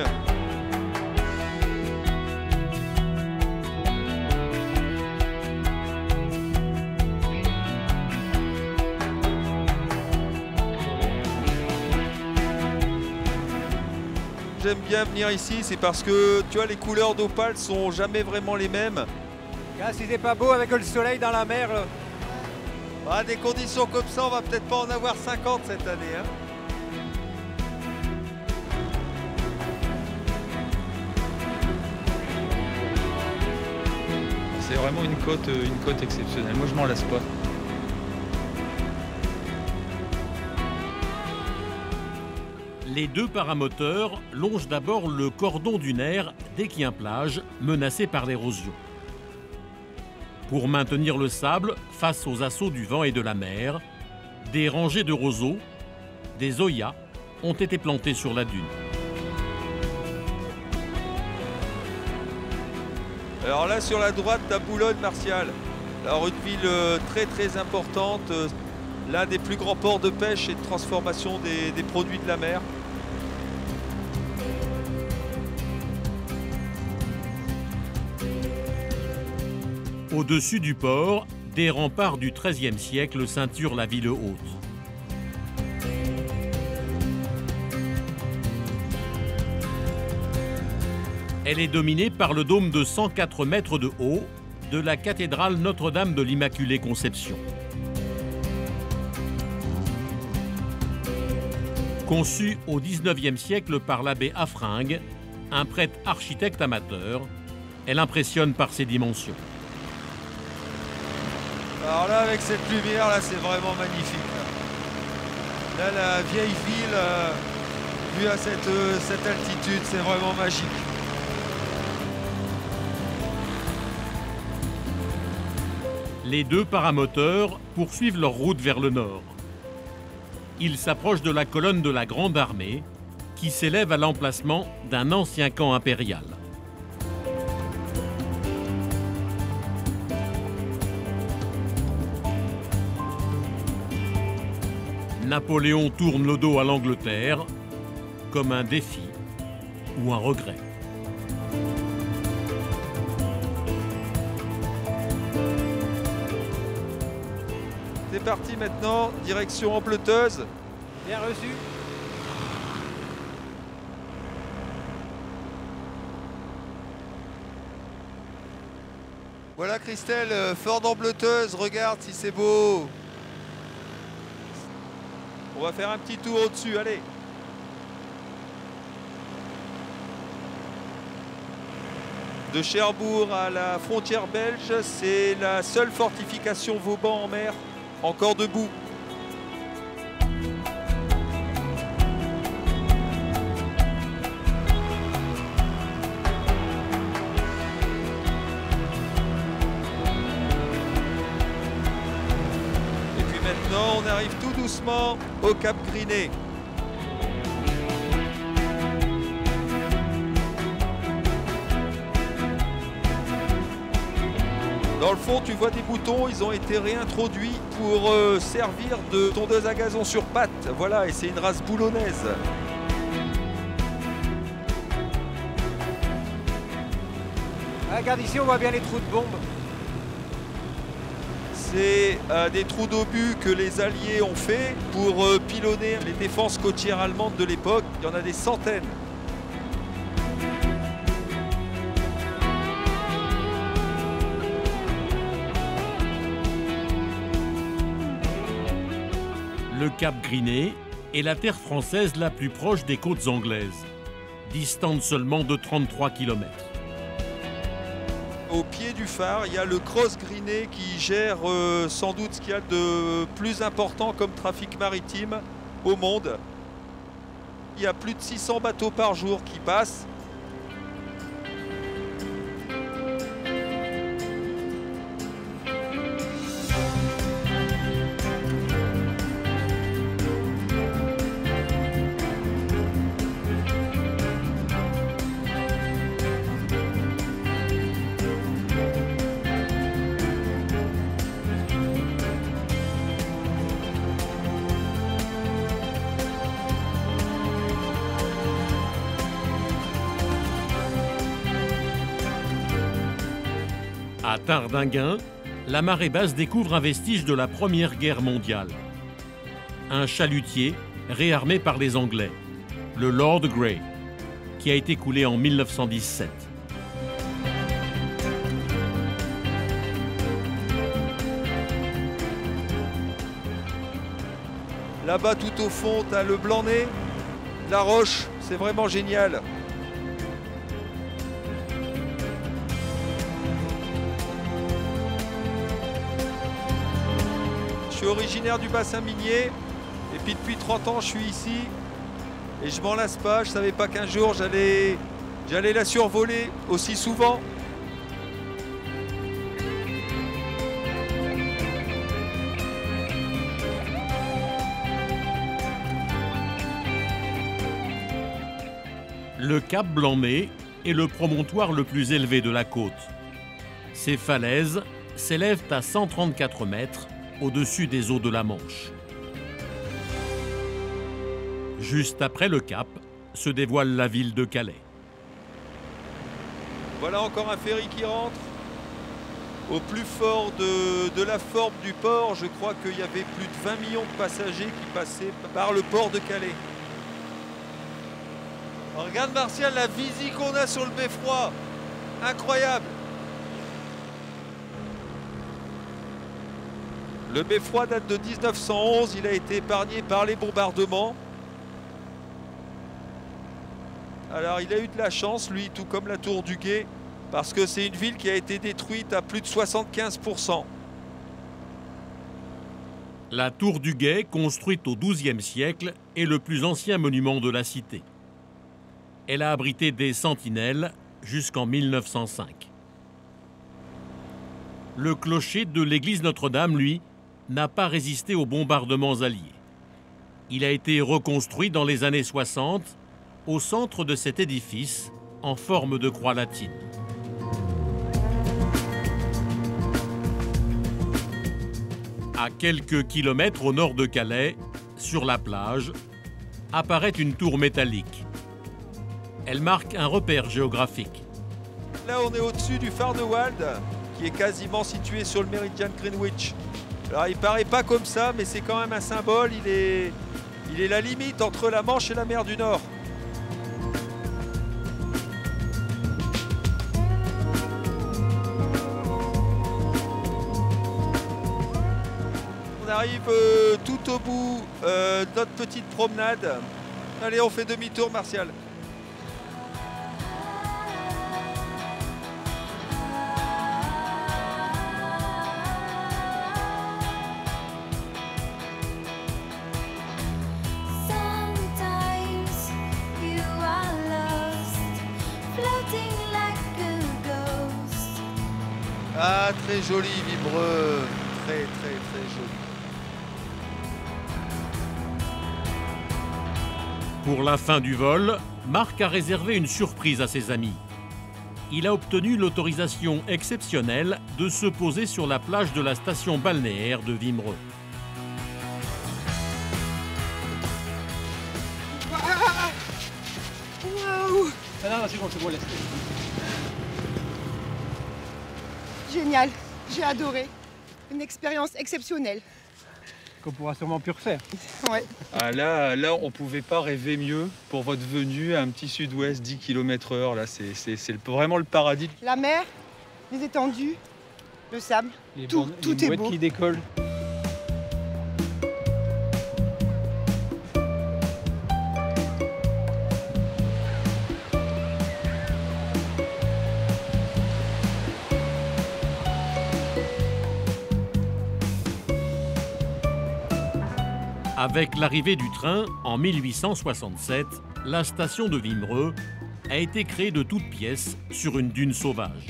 J'aime bien venir ici, c'est parce que tu vois, les couleurs d'Opale sont jamais vraiment les mêmes. Si c'est pas beau avec le soleil dans la mer. Ah, des conditions comme ça, on va peut-être pas en avoir 50 cette année. Hein. C'est vraiment une côte exceptionnelle. Moi, je m'en lasse pas. Les deux paramoteurs longent d'abord le cordon dunaire d'Équien-Plage, menacé par l'érosion. Pour maintenir le sable face aux assauts du vent et de la mer, des rangées de roseaux, des oyas, ont été plantés sur la dune. Alors là, sur la droite, t'as Boulogne, Martial. Alors une ville très très importante, l'un des plus grands ports de pêche et de transformation des produits de la mer. Au-dessus du port, des remparts du XIIIe siècle ceinturent la ville haute. Elle est dominée par le dôme de 104 mètres de haut de la cathédrale Notre-Dame de l'Immaculée Conception. Conçue au XIXe siècle par l'abbé Affringue, un prêtre architecte amateur, elle impressionne par ses dimensions. Alors là, avec cette lumière, là, c'est vraiment magnifique. Là, la vieille ville, vue à cette altitude, c'est vraiment magique. Les deux paramoteurs poursuivent leur route vers le nord. Ils s'approchent de la colonne de la Grande Armée, qui s'élève à l'emplacement d'un ancien camp impérial. Napoléon tourne le dos à l'Angleterre comme un défi ou un regret. C'est parti maintenant, direction Ambleteuse. Bien reçu. Voilà Christelle, fort d'Ambleteuse, regarde si c'est beau. On va faire un petit tour au-dessus, allez. De Cherbourg à la frontière belge, c'est la seule fortification Vauban en mer encore debout. Et puis maintenant, on arrive tout doucement au Cap Griné. Dans le fond, tu vois des boutons, ils ont été réintroduits pour servir de tondeuse à gazon sur pattes. Voilà, et c'est une race boulonnaise. Ah, regarde ici, on voit bien les trous de bombes. C'est des trous d'obus que les Alliés ont fait pour pilonner les défenses côtières allemandes de l'époque. Il y en a des centaines. Le cap Griné est la terre française la plus proche des côtes anglaises, distante seulement de 33 km. Au pied du phare, il y a le Cross Griné qui gère sans doute ce qu'il y a de plus important comme trafic maritime au monde. Il y a plus de 600 bateaux par jour qui passent. À Tardinguin, la marée basse découvre un vestige de la Première Guerre mondiale. Un chalutier réarmé par les Anglais, le Lord Grey, qui a été coulé en 1917. Là-bas, tout au fond, tu as le Blanc-Nez, la Roche, c'est vraiment génial. Je suis originaire du bassin minier et puis depuis 30 ans je suis ici et je m'en lasse pas. Je savais pas qu'un jour j'allais la survoler aussi souvent. Le cap Blanc-Nez est le promontoire le plus élevé de la côte. Ses falaises s'élèvent à 134 mètres au-dessus des eaux de la Manche. Juste après le cap, se dévoile la ville de Calais. Voilà encore un ferry qui rentre. Au plus fort de la forme du port, je crois qu'il y avait plus de 20 millions de passagers qui passaient par le port de Calais. Regarde Martial, la visie qu'on a sur le beffroi. Incroyable. Le beffroi date de 1911, il a été épargné par les bombardements. Alors il a eu de la chance, lui, tout comme la Tour du Guet, parce que c'est une ville qui a été détruite à plus de 75%. La Tour du Guet, construite au XIIe siècle, est le plus ancien monument de la cité. Elle a abrité des sentinelles jusqu'en 1905. Le clocher de l'église Notre-Dame, lui, n'a pas résisté aux bombardements alliés. Il a été reconstruit dans les années 60 au centre de cet édifice en forme de croix latine. À quelques kilomètres au nord de Calais, sur la plage, apparaît une tour métallique. Elle marque un repère géographique. Là, on est au-dessus du phare de Wald, qui est quasiment situé sur le méridien de Greenwich. Alors, il paraît pas comme ça, mais c'est quand même un symbole. Il est la limite entre la Manche et la mer du Nord. On arrive tout au bout de notre petite promenade. Allez, on fait demi-tour, Martial. Ah, très joli, Vibreux. Très, très, très joli. Pour la fin du vol, Marc a réservé une surprise à ses amis. Il a obtenu l'autorisation exceptionnelle de se poser sur la plage de la station balnéaire de Vimereux. Waouh! Génial, j'ai adoré. Une expérience exceptionnelle. Qu'on pourra sûrement plus refaire. Ouais. Ah là, on pouvait pas rêver mieux pour votre venue à un petit sud-ouest 10 km/h. Là, c'est vraiment le paradis. La mer, les étendues, le sable, tout est beau. Qui décollent. Avec l'arrivée du train en 1867, la station de Wimereux a été créée de toutes pièces sur une dune sauvage.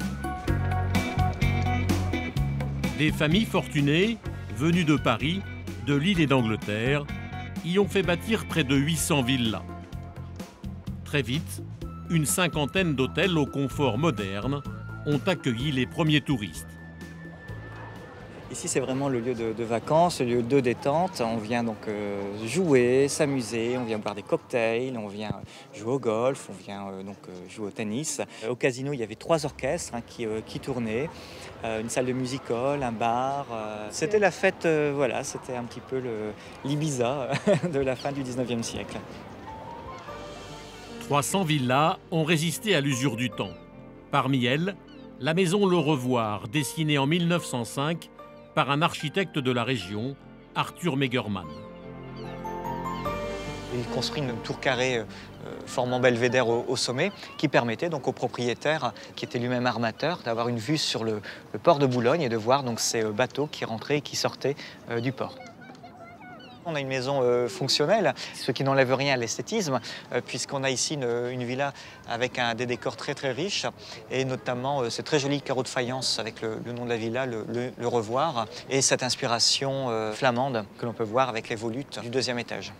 Des familles fortunées, venues de Paris, de Lille et d'Angleterre, y ont fait bâtir près de 800 villas. Très vite, une cinquantaine d'hôtels au confort moderne ont accueilli les premiers touristes. Ici, c'est vraiment le lieu de vacances, le lieu de détente. On vient donc jouer, s'amuser, on vient boire des cocktails, on vient jouer au golf, on vient jouer au tennis. Au casino, il y avait 3 orchestres qui tournaient, une salle de music-hall, un bar. C'était la fête, voilà, c'était un petit peu l'Ibiza de la fin du 19e siècle. 300 villas ont résisté à l'usure du temps. Parmi elles, la maison Le Revoir, dessinée en 1905 par un architecte de la région, Arthur Megerman. Il construit une tour carrée formant belvédère au sommet qui permettait donc au propriétaire, qui était lui-même armateur, d'avoir une vue sur le port de Boulogne et de voir donc ces bateaux qui rentraient et qui sortaient du port. On a une maison fonctionnelle, ce qui n'enlève rien à l'esthétisme, puisqu'on a ici une villa avec des décors très très riches, et notamment ce très joli carreau de faïence avec le nom de la villa, le Revoir, et cette inspiration flamande que l'on peut voir avec les volutes du 2e étage.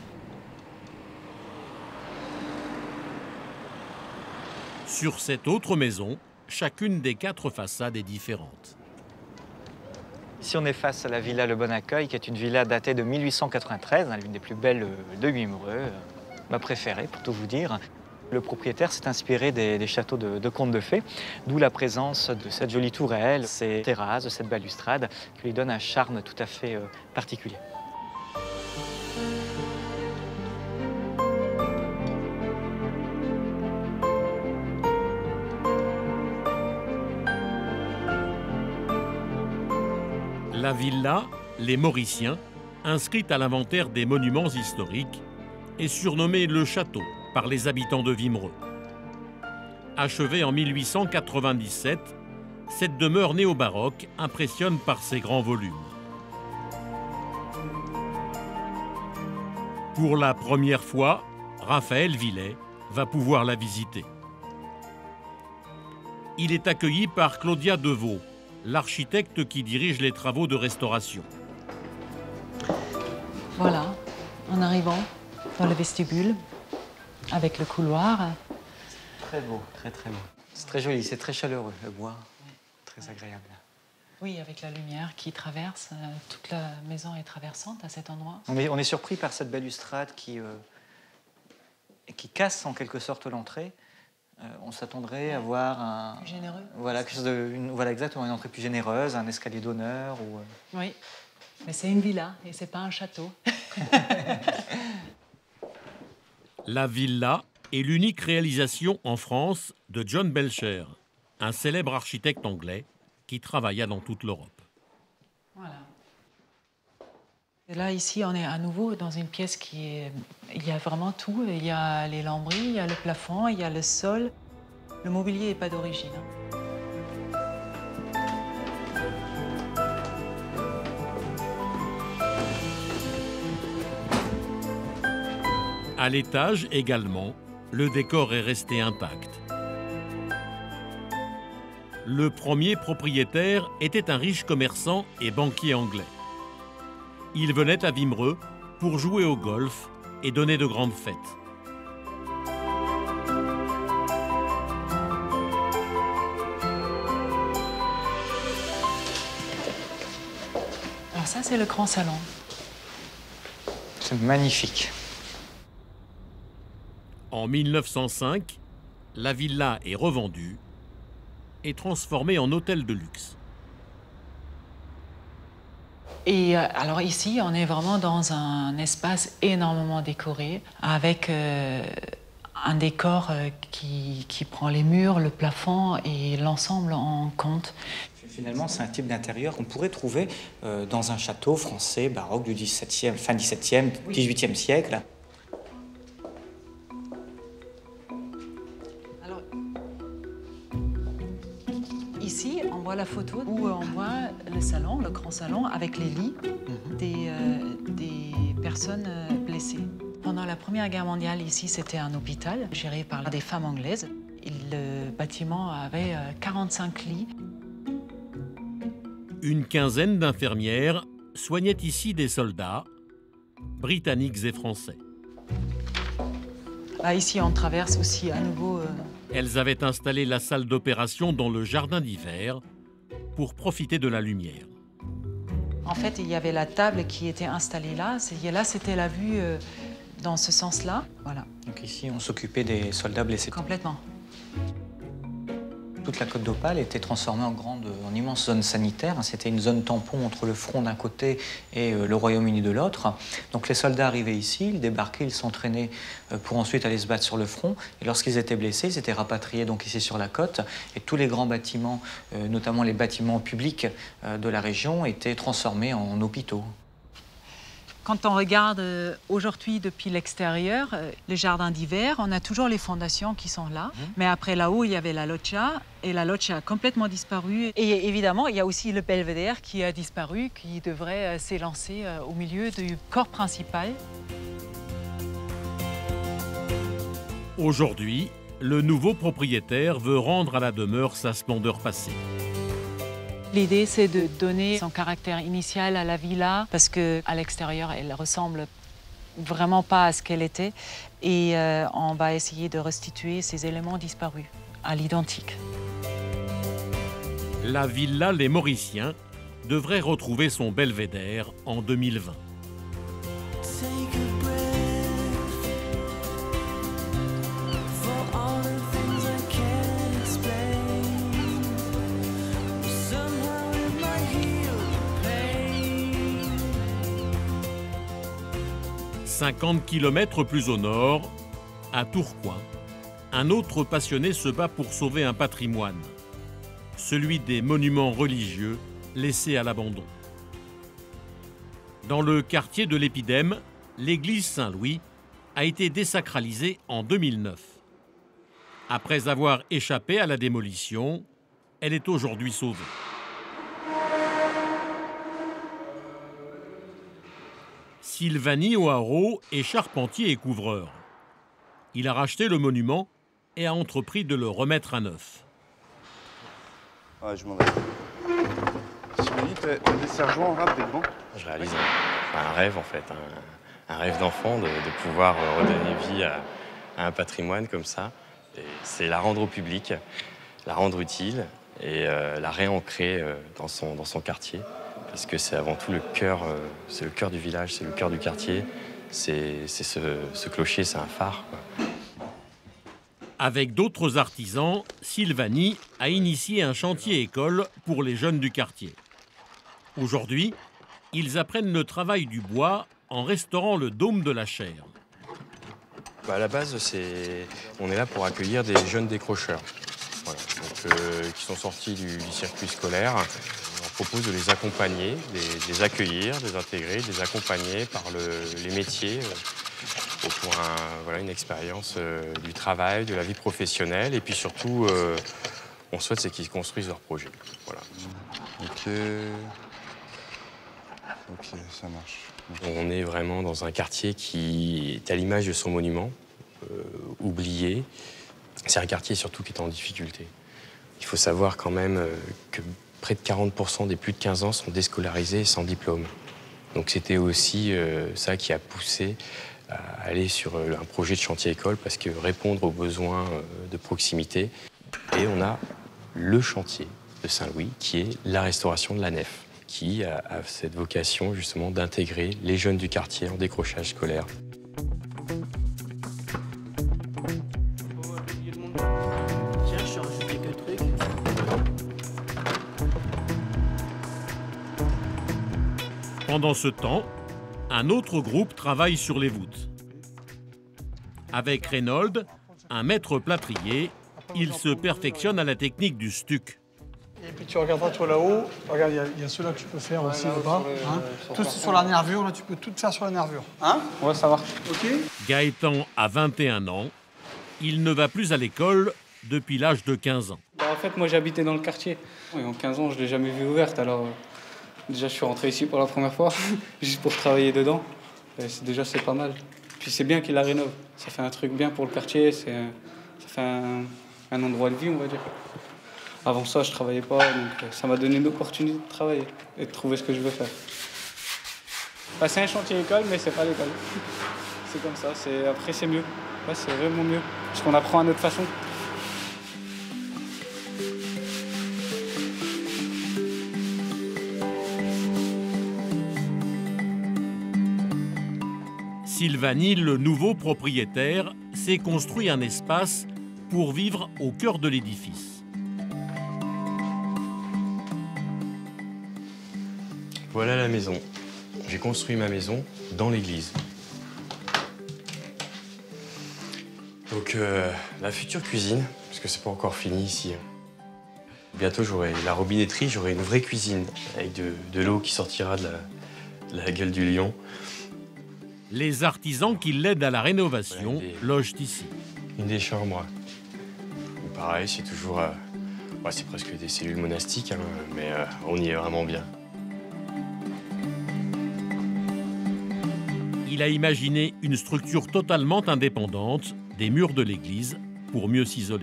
Sur cette autre maison, chacune des 4 façades est différente. Ici, on est face à la villa Le Bon Accueil, qui est une villa datée de 1893, l'une des plus belles de Wimereux, ma préférée pour tout vous dire. Le propriétaire s'est inspiré des châteaux de contes de fées, d'où la présence de cette jolie tourelle, ces terrasses, de cette balustrade, qui lui donne un charme tout à fait particulier. La villa, les Mauriciens, inscrite à l'inventaire des monuments historiques, est surnommée le château par les habitants de Wimereux. Achevée en 1897, cette demeure néo-baroque impressionne par ses grands volumes. Pour la première fois, Raphaël Villet va pouvoir la visiter. Il est accueilli par Claudia Deveau, l'architecte qui dirige les travaux de restauration. Voilà, en arrivant dans le vestibule, avec le couloir. Très beau, très très beau. C'est très joli, c'est très chaleureux, le bois, très agréable. Oui, avec la lumière qui traverse, toute la maison est traversante à cet endroit. On est surpris par cette balustrade qui casse en quelque sorte l'entrée. On s'attendrait à voir plus généreux. Voilà, quelque chose voilà, exactement, une entrée plus généreuse, un escalier d'honneur. Oui, mais c'est une villa et c'est pas un château. La villa est l'unique réalisation en France de John Belcher, un célèbre architecte anglais qui travailla dans toute l'Europe. Voilà. Et là, ici, on est à nouveau dans une pièce qui est... Il y a vraiment tout. Il y a les lambris, il y a le plafond, il y a le sol. Le mobilier n'est pas d'origine. À l'étage également, le décor est resté intact. Le premier propriétaire était un riche commerçant et banquier anglais. Il venait à Wimereux pour jouer au golf et donner de grandes fêtes. Alors ça, c'est le grand salon. C'est magnifique. En 1905, la villa est revendue et transformée en hôtel de luxe. Et alors ici, on est vraiment dans un espace énormément décoré, avec un décor qui prend les murs, le plafond et l'ensemble en compte. Finalement, c'est un type d'intérieur qu'on pourrait trouver dans un château français baroque du XVIIe, fin XVIIe, XVIIIe siècle. Alors, ici, on voit la photo où on voit le salon, le grand salon, avec les lits des personnes blessées. Pendant la Première Guerre mondiale, ici, c'était un hôpital géré par des femmes anglaises. Et le bâtiment avait 45 lits. Une quinzaine d'infirmières soignaient ici des soldats, britanniques et français. Là, ici, on traverse aussi à nouveau... Elles avaient installé la salle d'opération dans le jardin d'hiver pour profiter de la lumière. En fait, il y avait la table qui était installée là. Là, c'était la vue dans ce sens-là. Voilà. Donc ici, on s'occupait des soldats blessés. Complètement. Toute la côte d'Opale était transformée en immense zone sanitaire. C'était une zone tampon entre le front d'un côté et le Royaume-Uni de l'autre. Donc les soldats arrivaient ici, ils débarquaient, ils s'entraînaient pour ensuite aller se battre sur le front. Et lorsqu'ils étaient blessés, ils étaient rapatriés donc ici sur la côte. Et tous les grands bâtiments, notamment les bâtiments publics de la région, étaient transformés en hôpitaux. Quand on regarde aujourd'hui depuis l'extérieur, le jardin d'hiver, on a toujours les fondations qui sont là. Mais après là-haut, il y avait la loggia et la loggia a complètement disparu. Et évidemment, il y a aussi le belvédère qui a disparu, qui devrait s'élancer au milieu du corps principal. Aujourd'hui, le nouveau propriétaire veut rendre à la demeure sa splendeur passée. L'idée, c'est de donner son caractère initial à la villa, parce qu'à l'extérieur, elle ressemble vraiment pas à ce qu'elle était. Et on va essayer de restituer ces éléments disparus à l'identique. La villa Les Mauriciens devrait retrouver son belvédère en 2020. « 50 km plus au nord, à Tourcoing, un autre passionné se bat pour sauver un patrimoine, celui des monuments religieux laissés à l'abandon. Dans le quartier de l'Épidème, l'église Saint-Louis a été désacralisée en 2009. Après avoir échappé à la démolition, elle est aujourd'hui sauvée. Sylvani O'Haraud est charpentier et couvreur. Il a racheté le monument et a entrepris de le remettre à neuf. Ouais, je m'en vais. Sylvani, t'as des sergents rapidement. Je réalise un rêve en fait, un rêve d'enfant de pouvoir redonner vie à un patrimoine comme ça. C'est la rendre au public, la rendre utile et la réancrer dans son quartier. Parce que c'est avant tout le cœur du village, c'est le cœur du quartier. C'est ce clocher, c'est un phare, quoi. Avec d'autres artisans, Sylvani a initié un chantier-école pour les jeunes du quartier. Aujourd'hui, ils apprennent le travail du bois en restaurant le dôme de la chaire. À la base, on est là pour accueillir des jeunes décrocheurs, voilà, donc, qui sont sortis du circuit scolaire. On propose de les accompagner, de les accueillir, de les intégrer, de les accompagner par les métiers pour une expérience du travail, de la vie professionnelle. Et puis surtout, on souhaite c'est qu'ils construisent leur projet. Voilà. Ok, ça marche. On est vraiment dans un quartier qui est à l'image de son monument, oublié. C'est un quartier surtout qui est en difficulté. Il faut savoir quand même que près de 40% des plus de 15 ans sont déscolarisés et sans diplôme. Donc c'était aussi ça qui a poussé à aller sur un projet de chantier-école parce que répondre aux besoins de proximité. Et on a le chantier de Saint-Louis qui est la restauration de la nef, qui a cette vocation justement d'intégrer les jeunes du quartier en décrochage scolaire. Pendant ce temps, un autre groupe travaille sur les voûtes. Avec Reynolds, un maître plâtrier, il se perfectionne à la technique du stuc. Et puis tu regarderas toi là-haut, regarde, il y a ceux-là que tu peux faire aussi là-bas. Tout sur la nervure, là tu peux tout faire sur la nervure. Hein? Ouais, ça marche. Ok. Gaëtan a 21 ans. Il ne va plus à l'école depuis l'âge de 15 ans. Bah, En fait, moi, j'habitais dans le quartier. Et en 15 ans, je ne l'ai jamais vue ouverte. Alors, déjà, je suis rentré ici pour la première fois, juste pour travailler dedans. Déjà, c'est pas mal. Puis c'est bien qu'il la rénove. Ça fait un truc bien pour le quartier. Ça fait un endroit de vie, on va dire. Avant ça, je travaillais pas, donc ça m'a donné une opportunité de travailler et de trouver ce que je veux faire. Enfin, c'est un chantier école, mais c'est pas l'école. C'est comme ça. Après, c'est mieux. Ouais, c'est vraiment mieux. Parce qu'on apprend à notre façon. Silvani, le nouveau propriétaire, s'est construit un espace pour vivre au cœur de l'édifice. Voilà la maison. J'ai construit ma maison dans l'église. Donc la future cuisine, parce que c'est pas encore fini ici. Bientôt j'aurai la robinetterie, j'aurai une vraie cuisine avec de l'eau qui sortira de la gueule du lion. Les artisans qui l'aident à la rénovation logent ici. Une des chambres. Pareil, c'est toujours... c'est presque des cellules monastiques, hein, mais on y est vraiment bien. Il a imaginé une structure totalement indépendante des murs de l'église pour mieux s'isoler.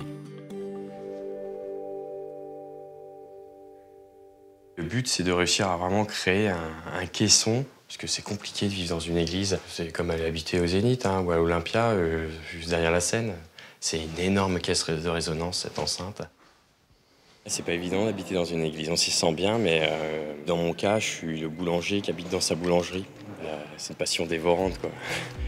Le but, c'est de réussir à vraiment créer un caisson, parce que c'est compliqué de vivre dans une église. C'est comme aller habiter au Zénith ou à l'Olympia, juste derrière la scène. C'est une énorme caisse de résonance, cette enceinte. C'est pas évident d'habiter dans une église, on s'y sent bien, mais dans mon cas, je suis le boulanger qui habite dans sa boulangerie. C'est une passion dévorante, quoi.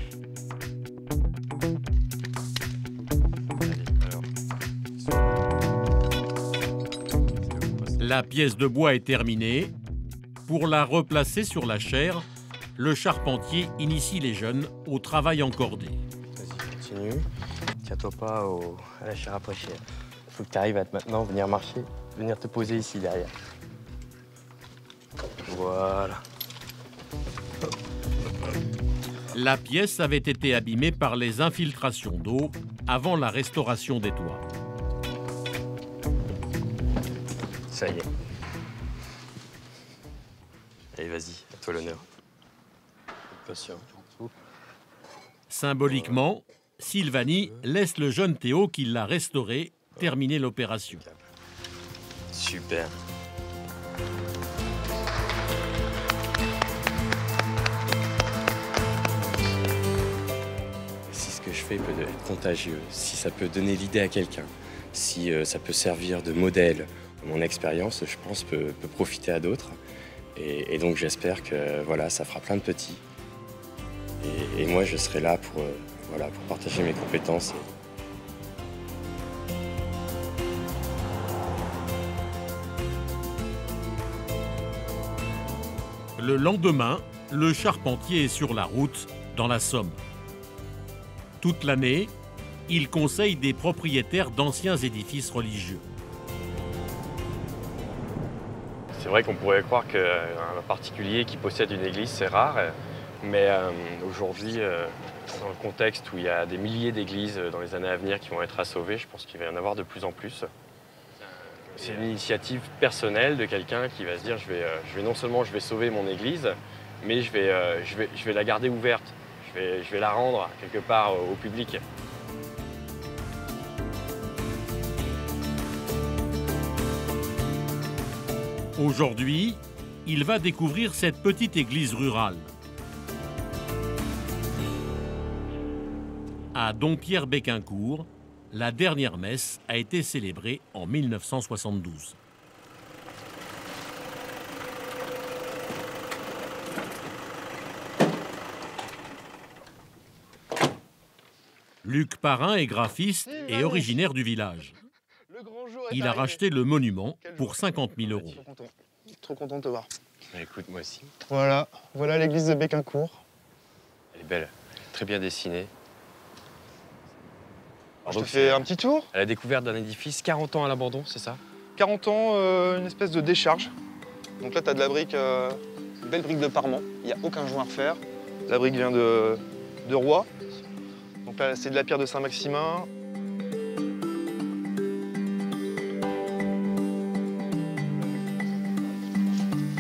La pièce de bois est terminée. Pour la replacer sur la chaire, le charpentier initie les jeunes au travail encordé. Vas-y, continue. Tiens-toi pas à la chaire après chaire. Il faut que tu arrives à maintenant venir marcher, venir te poser ici derrière. Voilà. La pièce avait été abîmée par les infiltrations d'eau avant la restauration des toits. Ça y est. Allez, vas-y, à toi l'honneur. Patient. Symboliquement, Silvani laisse le jeune Théo qui l'a restauré terminer l'opération. Super. Si ce que je fais peut être contagieux, si ça peut donner l'idée à quelqu'un, si ça peut servir de modèle, mon expérience, je pense, peut profiter à d'autres. Et donc j'espère que voilà, ça fera plein de petits. Et moi, je serai là pour partager mes compétences. Le lendemain, le charpentier est sur la route, dans la Somme. Toute l'année, il conseille des propriétaires d'anciens édifices religieux. C'est vrai qu'on pourrait croire qu'un particulier qui possède une église, c'est rare. Mais aujourd'hui, dans le contexte où il y a des milliers d'églises dans les années à venir qui vont être à sauver, je pense qu'il va y en avoir de plus en plus. C'est une initiative personnelle de quelqu'un qui va se dire non seulement je vais sauver mon église, mais je vais la garder ouverte. Je vais la rendre quelque part au public. Aujourd'hui, il va découvrir cette petite église rurale. À Dompierre-Béquincourt, la dernière messe a été célébrée en 1972. Luc Parrain est graphiste et originaire du village. Il a racheté le monument pour 50 000 €. Trop content de te voir. Écoute, moi aussi. Voilà l'église de Béquincourt. Elle est belle, très bien dessinée. Je te fais un petit tour. À la découverte d'un édifice, 40 ans à l'abandon, c'est ça? 40 ans, une espèce de décharge. Donc là, tu as de la brique, une belle brique de Parement. Il n'y a aucun joint à refaire. La brique vient de Roy. Donc là, c'est de la pierre de Saint-Maximin.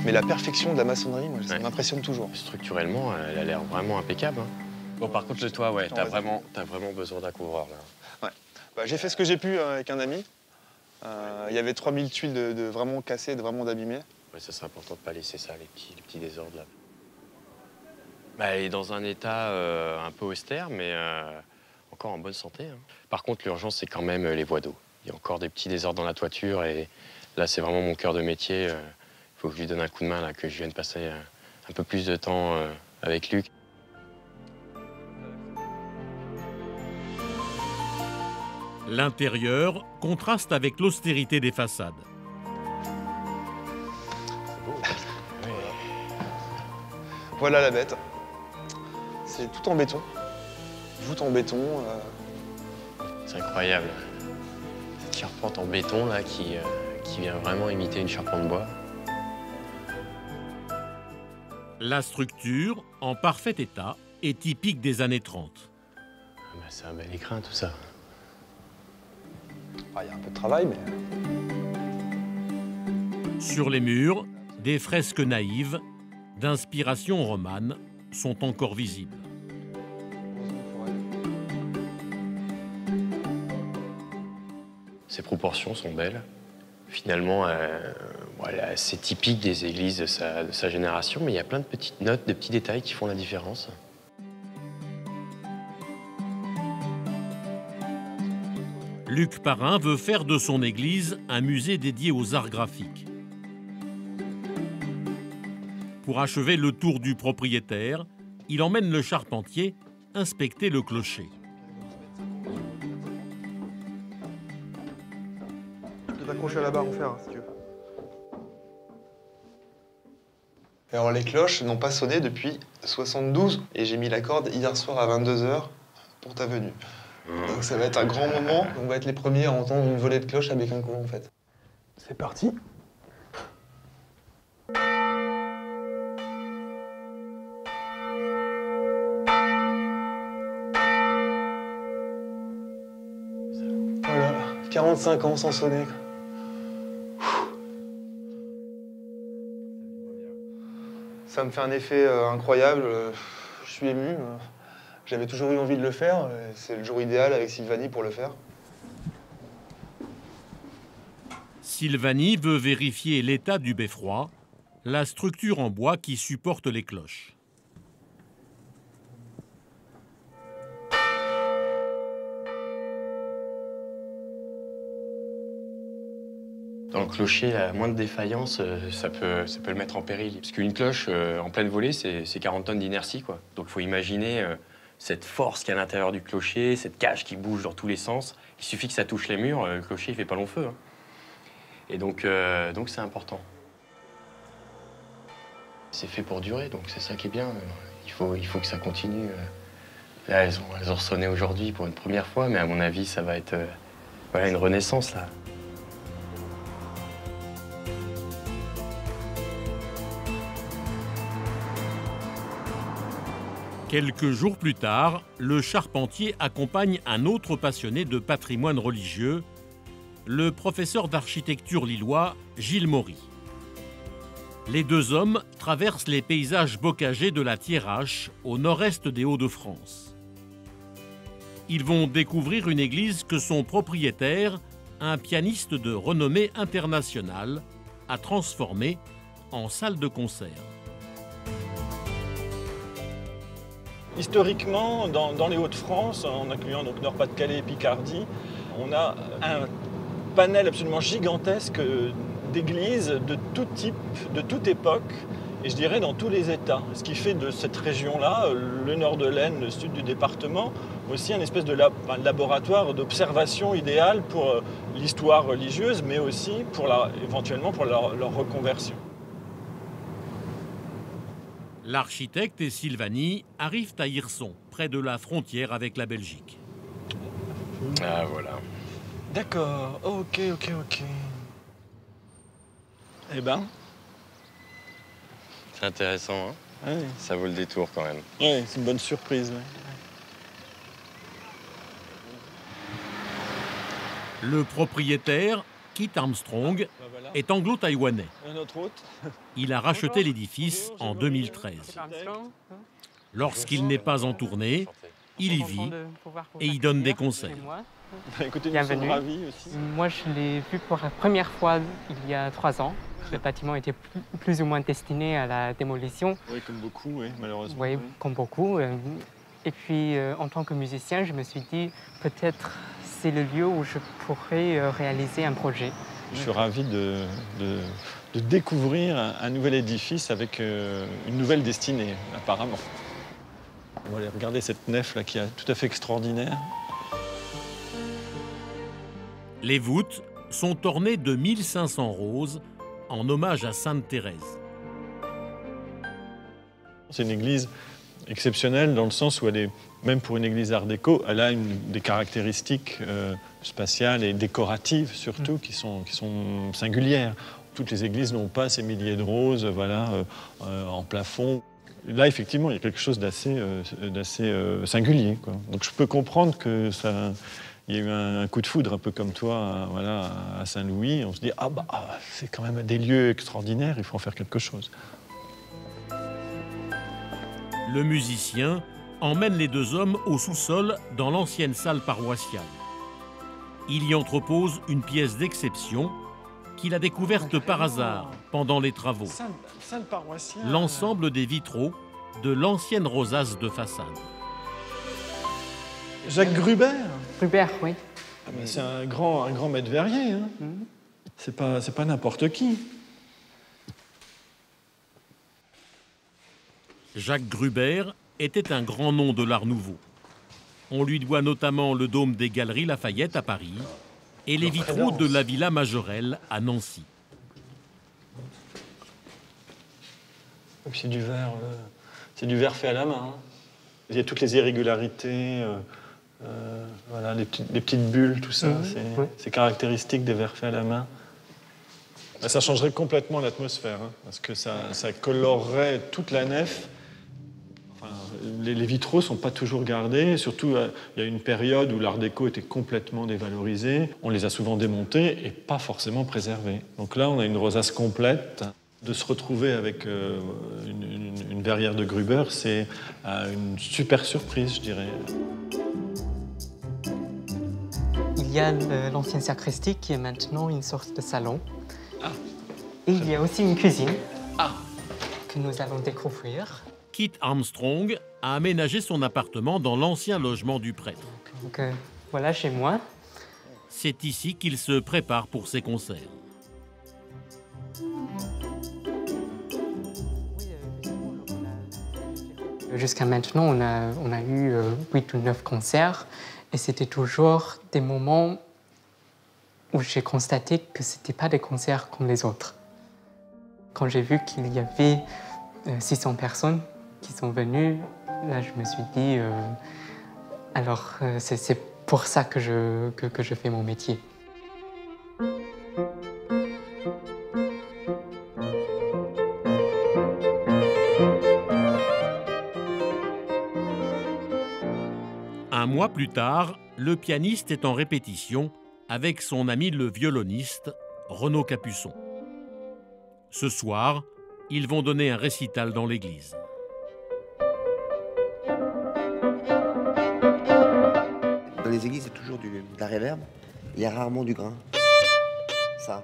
Mais la perfection de la maçonnerie, moi, ça m'impressionne toujours. Structurellement, elle a l'air vraiment impeccable. Hein. Bon, par contre, le toit, ouais, t'as vraiment besoin d'un couvreur, là. Ouais. Bah, j'ai fait ce que j'ai pu avec un ami. Il y avait 3000 tuiles de vraiment cassées, vraiment d'abîmées. Ouais, ça serait important de ne pas laisser ça, les petits désordres, là. Bah, elle est dans un état un peu austère, mais encore en bonne santé. Hein. Par contre, l'urgence, c'est quand même les voies d'eau. Il y a encore des petits désordres dans la toiture, et là, c'est vraiment mon cœur de métier. Il faut que je lui donne un coup de main, là, que je vienne passer un peu plus de temps avec Luc. L'intérieur contraste avec l'austérité des façades. Voilà la bête. C'est tout en béton. Voûte en béton. C'est incroyable. Cette charpente en béton là qui vient vraiment imiter une charpente bois. La structure, en parfait état, est typique des années 30. Ah bah, c'est un bel écrin tout ça. Il y a un peu de travail, mais... Sur les murs, des fresques naïves, d'inspiration romane, sont encore visibles. Ses proportions sont belles. Finalement, voilà, c'est typique des églises de sa génération, mais il y a plein de petites notes, de petits détails qui font la différence. Luc Parrain veut faire de son église un musée dédié aux arts graphiques. Pour achever le tour du propriétaire, il emmène le charpentier inspecter le clocher. Je peux t'accrocher à la barre en fer, si tu veux. Alors les cloches n'ont pas sonné depuis 72 et j'ai mis la corde hier soir à 22 h pour ta venue. Donc ça va être un grand moment, on va être les premiers à entendre une volée de cloches à Bécancourt en fait. C'est parti. Voilà, 45 ans sans sonner. Ça me fait un effet incroyable, je suis ému. J'avais toujours eu envie de le faire, c'est le jour idéal avec Sylvanie pour le faire. Sylvanie veut vérifier l'état du beffroi, la structure en bois qui supporte les cloches. Dans le clocher, la moindre défaillance, ça peut le mettre en péril. Parce qu'une cloche en pleine volée, c'est 40 tonnes d'inertie, quoi. Donc il faut imaginer cette force qu'il y a à l'intérieur du clocher, cette cage qui bouge dans tous les sens. Il suffit que ça touche les murs, le clocher il fait pas long feu. Hein. Et donc c'est important. C'est fait pour durer, donc c'est ça qui est bien. Il faut que ça continue. Là, elles ont ressonné aujourd'hui pour une première fois, mais à mon avis, ça va être voilà, une renaissance, là. Quelques jours plus tard, le charpentier accompagne un autre passionné de patrimoine religieux, le professeur d'architecture lillois Gilles Maury. Les deux hommes traversent les paysages bocagés de la Thiérache, au nord-est des Hauts-de-France. Ils vont découvrir une église que son propriétaire, un pianiste de renommée internationale, a transformée en salle de concert. Historiquement, dans les Hauts-de-France, en incluant donc Nord-Pas-de-Calais et Picardie, on a un panel absolument gigantesque d'églises de tout type, de toute époque, et je dirais dans tous les États. Ce qui fait de cette région-là, le nord de l'Aisne, le sud du département, aussi un espèce de laboratoire d'observation idéal pour l'histoire religieuse, mais aussi éventuellement pour leur reconversion. L'architecte et Sylvanie arrivent à Hirson, près de la frontière avec la Belgique. Ah, voilà. D'accord, ok. Eh ben... C'est intéressant, hein? Ouais. Ça vaut le détour, quand même. Oui, c'est une bonne surprise. Ouais. Le propriétaire, Kit Armstrong est anglo-taïwanais. Notre hôte. Il a racheté l'édifice en 2013. Lorsqu'il n'est pas en tournée, il y vit et y donne des conseils. Écoutez, Bienvenue. nous sommes ravis aussi. Moi, je l'ai vu pour la première fois il y a 3 ans. Le bâtiment était plus ou moins destiné à la démolition. Oui, comme beaucoup, oui, malheureusement. Oui, comme beaucoup. Et puis, en tant que musicien, je me suis dit, peut-être c'est le lieu où je pourrais réaliser un projet. Je suis ravi de découvrir un nouvel édifice avec une nouvelle destinée, apparemment. On va aller regarder cette nef là qui est tout à fait extraordinaire. Les voûtes sont ornées de 1500 roses en hommage à Sainte Thérèse. C'est une église exceptionnelle dans le sens où elle est, même pour une église art déco, elle a des caractéristiques spatiales et décoratives surtout qui sont singulières. Toutes les églises n'ont pas ces milliers de roses en plafond. Là, effectivement, il y a quelque chose d'assez singulier, quoi. Donc je peux comprendre que ça... Il y a eu un coup de foudre, un peu comme toi, à Saint-Louis. On se dit, c'est quand même des lieux extraordinaires, il faut en faire quelque chose. Le musicien emmène les deux hommes au sous-sol dans l'ancienne salle paroissiale. Il y entrepose une pièce d'exception qu'il a découverte par hasard pendant les travaux. Salle paroissiale. L'ensemble des vitraux de l'ancienne rosace de façade. Jacques Gruber. Gruber, oui. Ah ben c'est un grand maître verrier. Hein. C'est pas n'importe qui. Jacques Gruber était un grand nom de l'Art nouveau. On lui doit notamment le dôme des Galeries Lafayette à Paris et les vitraux de la Villa Majorelle à Nancy. Et puis c'est du verre fait à la main. Hein. Il y a toutes les irrégularités, les petites bulles, tout ça. C'est caractéristique des verres faits à la main. Ça changerait complètement l'atmosphère, hein, parce que ça colorerait toute la nef. Enfin, les vitraux ne sont pas toujours gardés, surtout il y a une période où l'art déco était complètement dévalorisé. On les a souvent démontés et pas forcément préservés. Donc là, on a une rosace complète. De se retrouver avec une verrière de Gruber, c'est une super surprise, je dirais. Il y a l'ancienne sacristie qui est maintenant une sorte de salon. Et il y a aussi une cuisine que nous allons découvrir. Kit Armstrong a aménagé son appartement dans l'ancien logement du prêtre. Donc voilà chez moi. C'est ici qu'il se prépare pour ses concerts. Jusqu'à maintenant, on a eu 8 ou 9 concerts et c'était toujours des moments où j'ai constaté que ce n'étaient pas des concerts comme les autres. Quand j'ai vu qu'il y avait 600 personnes qui sont venues, là je me suis dit, alors c'est pour ça que je fais mon métier. Un mois plus tard, le pianiste est en répétition avec son ami le violoniste Renaud Capuçon. Ce soir, ils vont donner un récital dans l'église. Dans les églises, il y a toujours de la réverb. Il y a rarement du grain. Ça.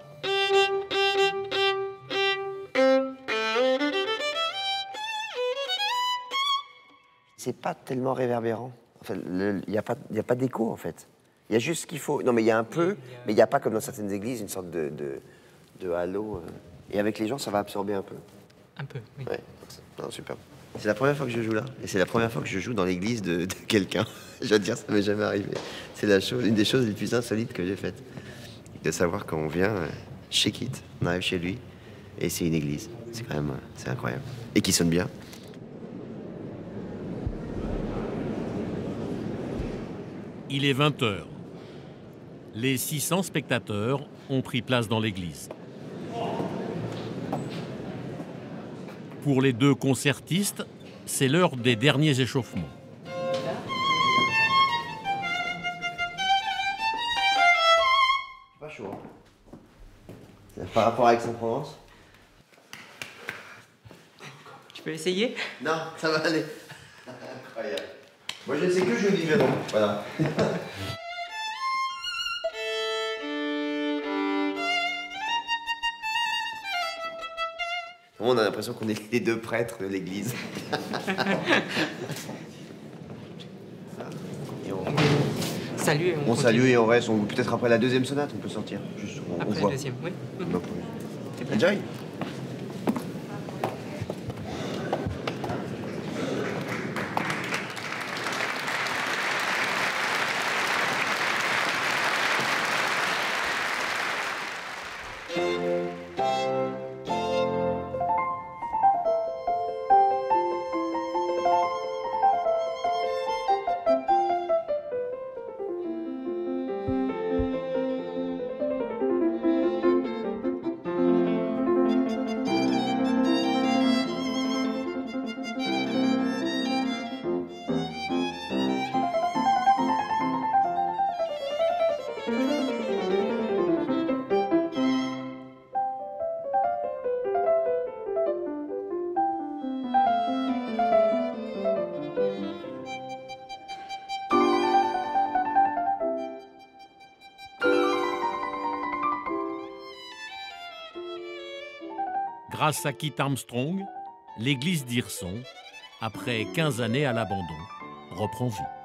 C'est pas tellement réverbérant. Enfin, il n'y a pas d'écho, en fait. Il y a juste ce qu'il faut. Non, mais il y a un peu, mais il n'y a pas, comme dans certaines églises, une sorte de halo. Et avec les gens, ça va absorber un peu. Un peu, oui. Ouais, non, super. C'est la première fois que je joue là. Et c'est la première fois que je joue dans l'église de quelqu'un. Je dois te dire, ça m'est jamais arrivé. C'est une des choses les plus insolites que j'ai faites. De savoir qu'on vient chez Kit, on arrive chez lui, et c'est une église. C'est quand même, c'est incroyable. Et qui sonne bien. Il est 20h. Les 600 spectateurs ont pris place dans l'église. Pour les deux concertistes, c'est l'heure des derniers échauffements. Pas chaud, hein. Par rapport à Aix-en-Provence? Tu peux essayer? Non, ça va aller. Incroyable. Moi, je ne sais que jouer du violon. Voilà. On a l'impression qu'on est les deux prêtres de l'église. Salue et on salue et on reste. Peut-être après la deuxième sonate, on peut sortir. Juste, on après voit. la deuxième, oui. Enjoy. Grâce à Kit Armstrong, l'église d'Hirson, après 15 années à l'abandon, reprend vie.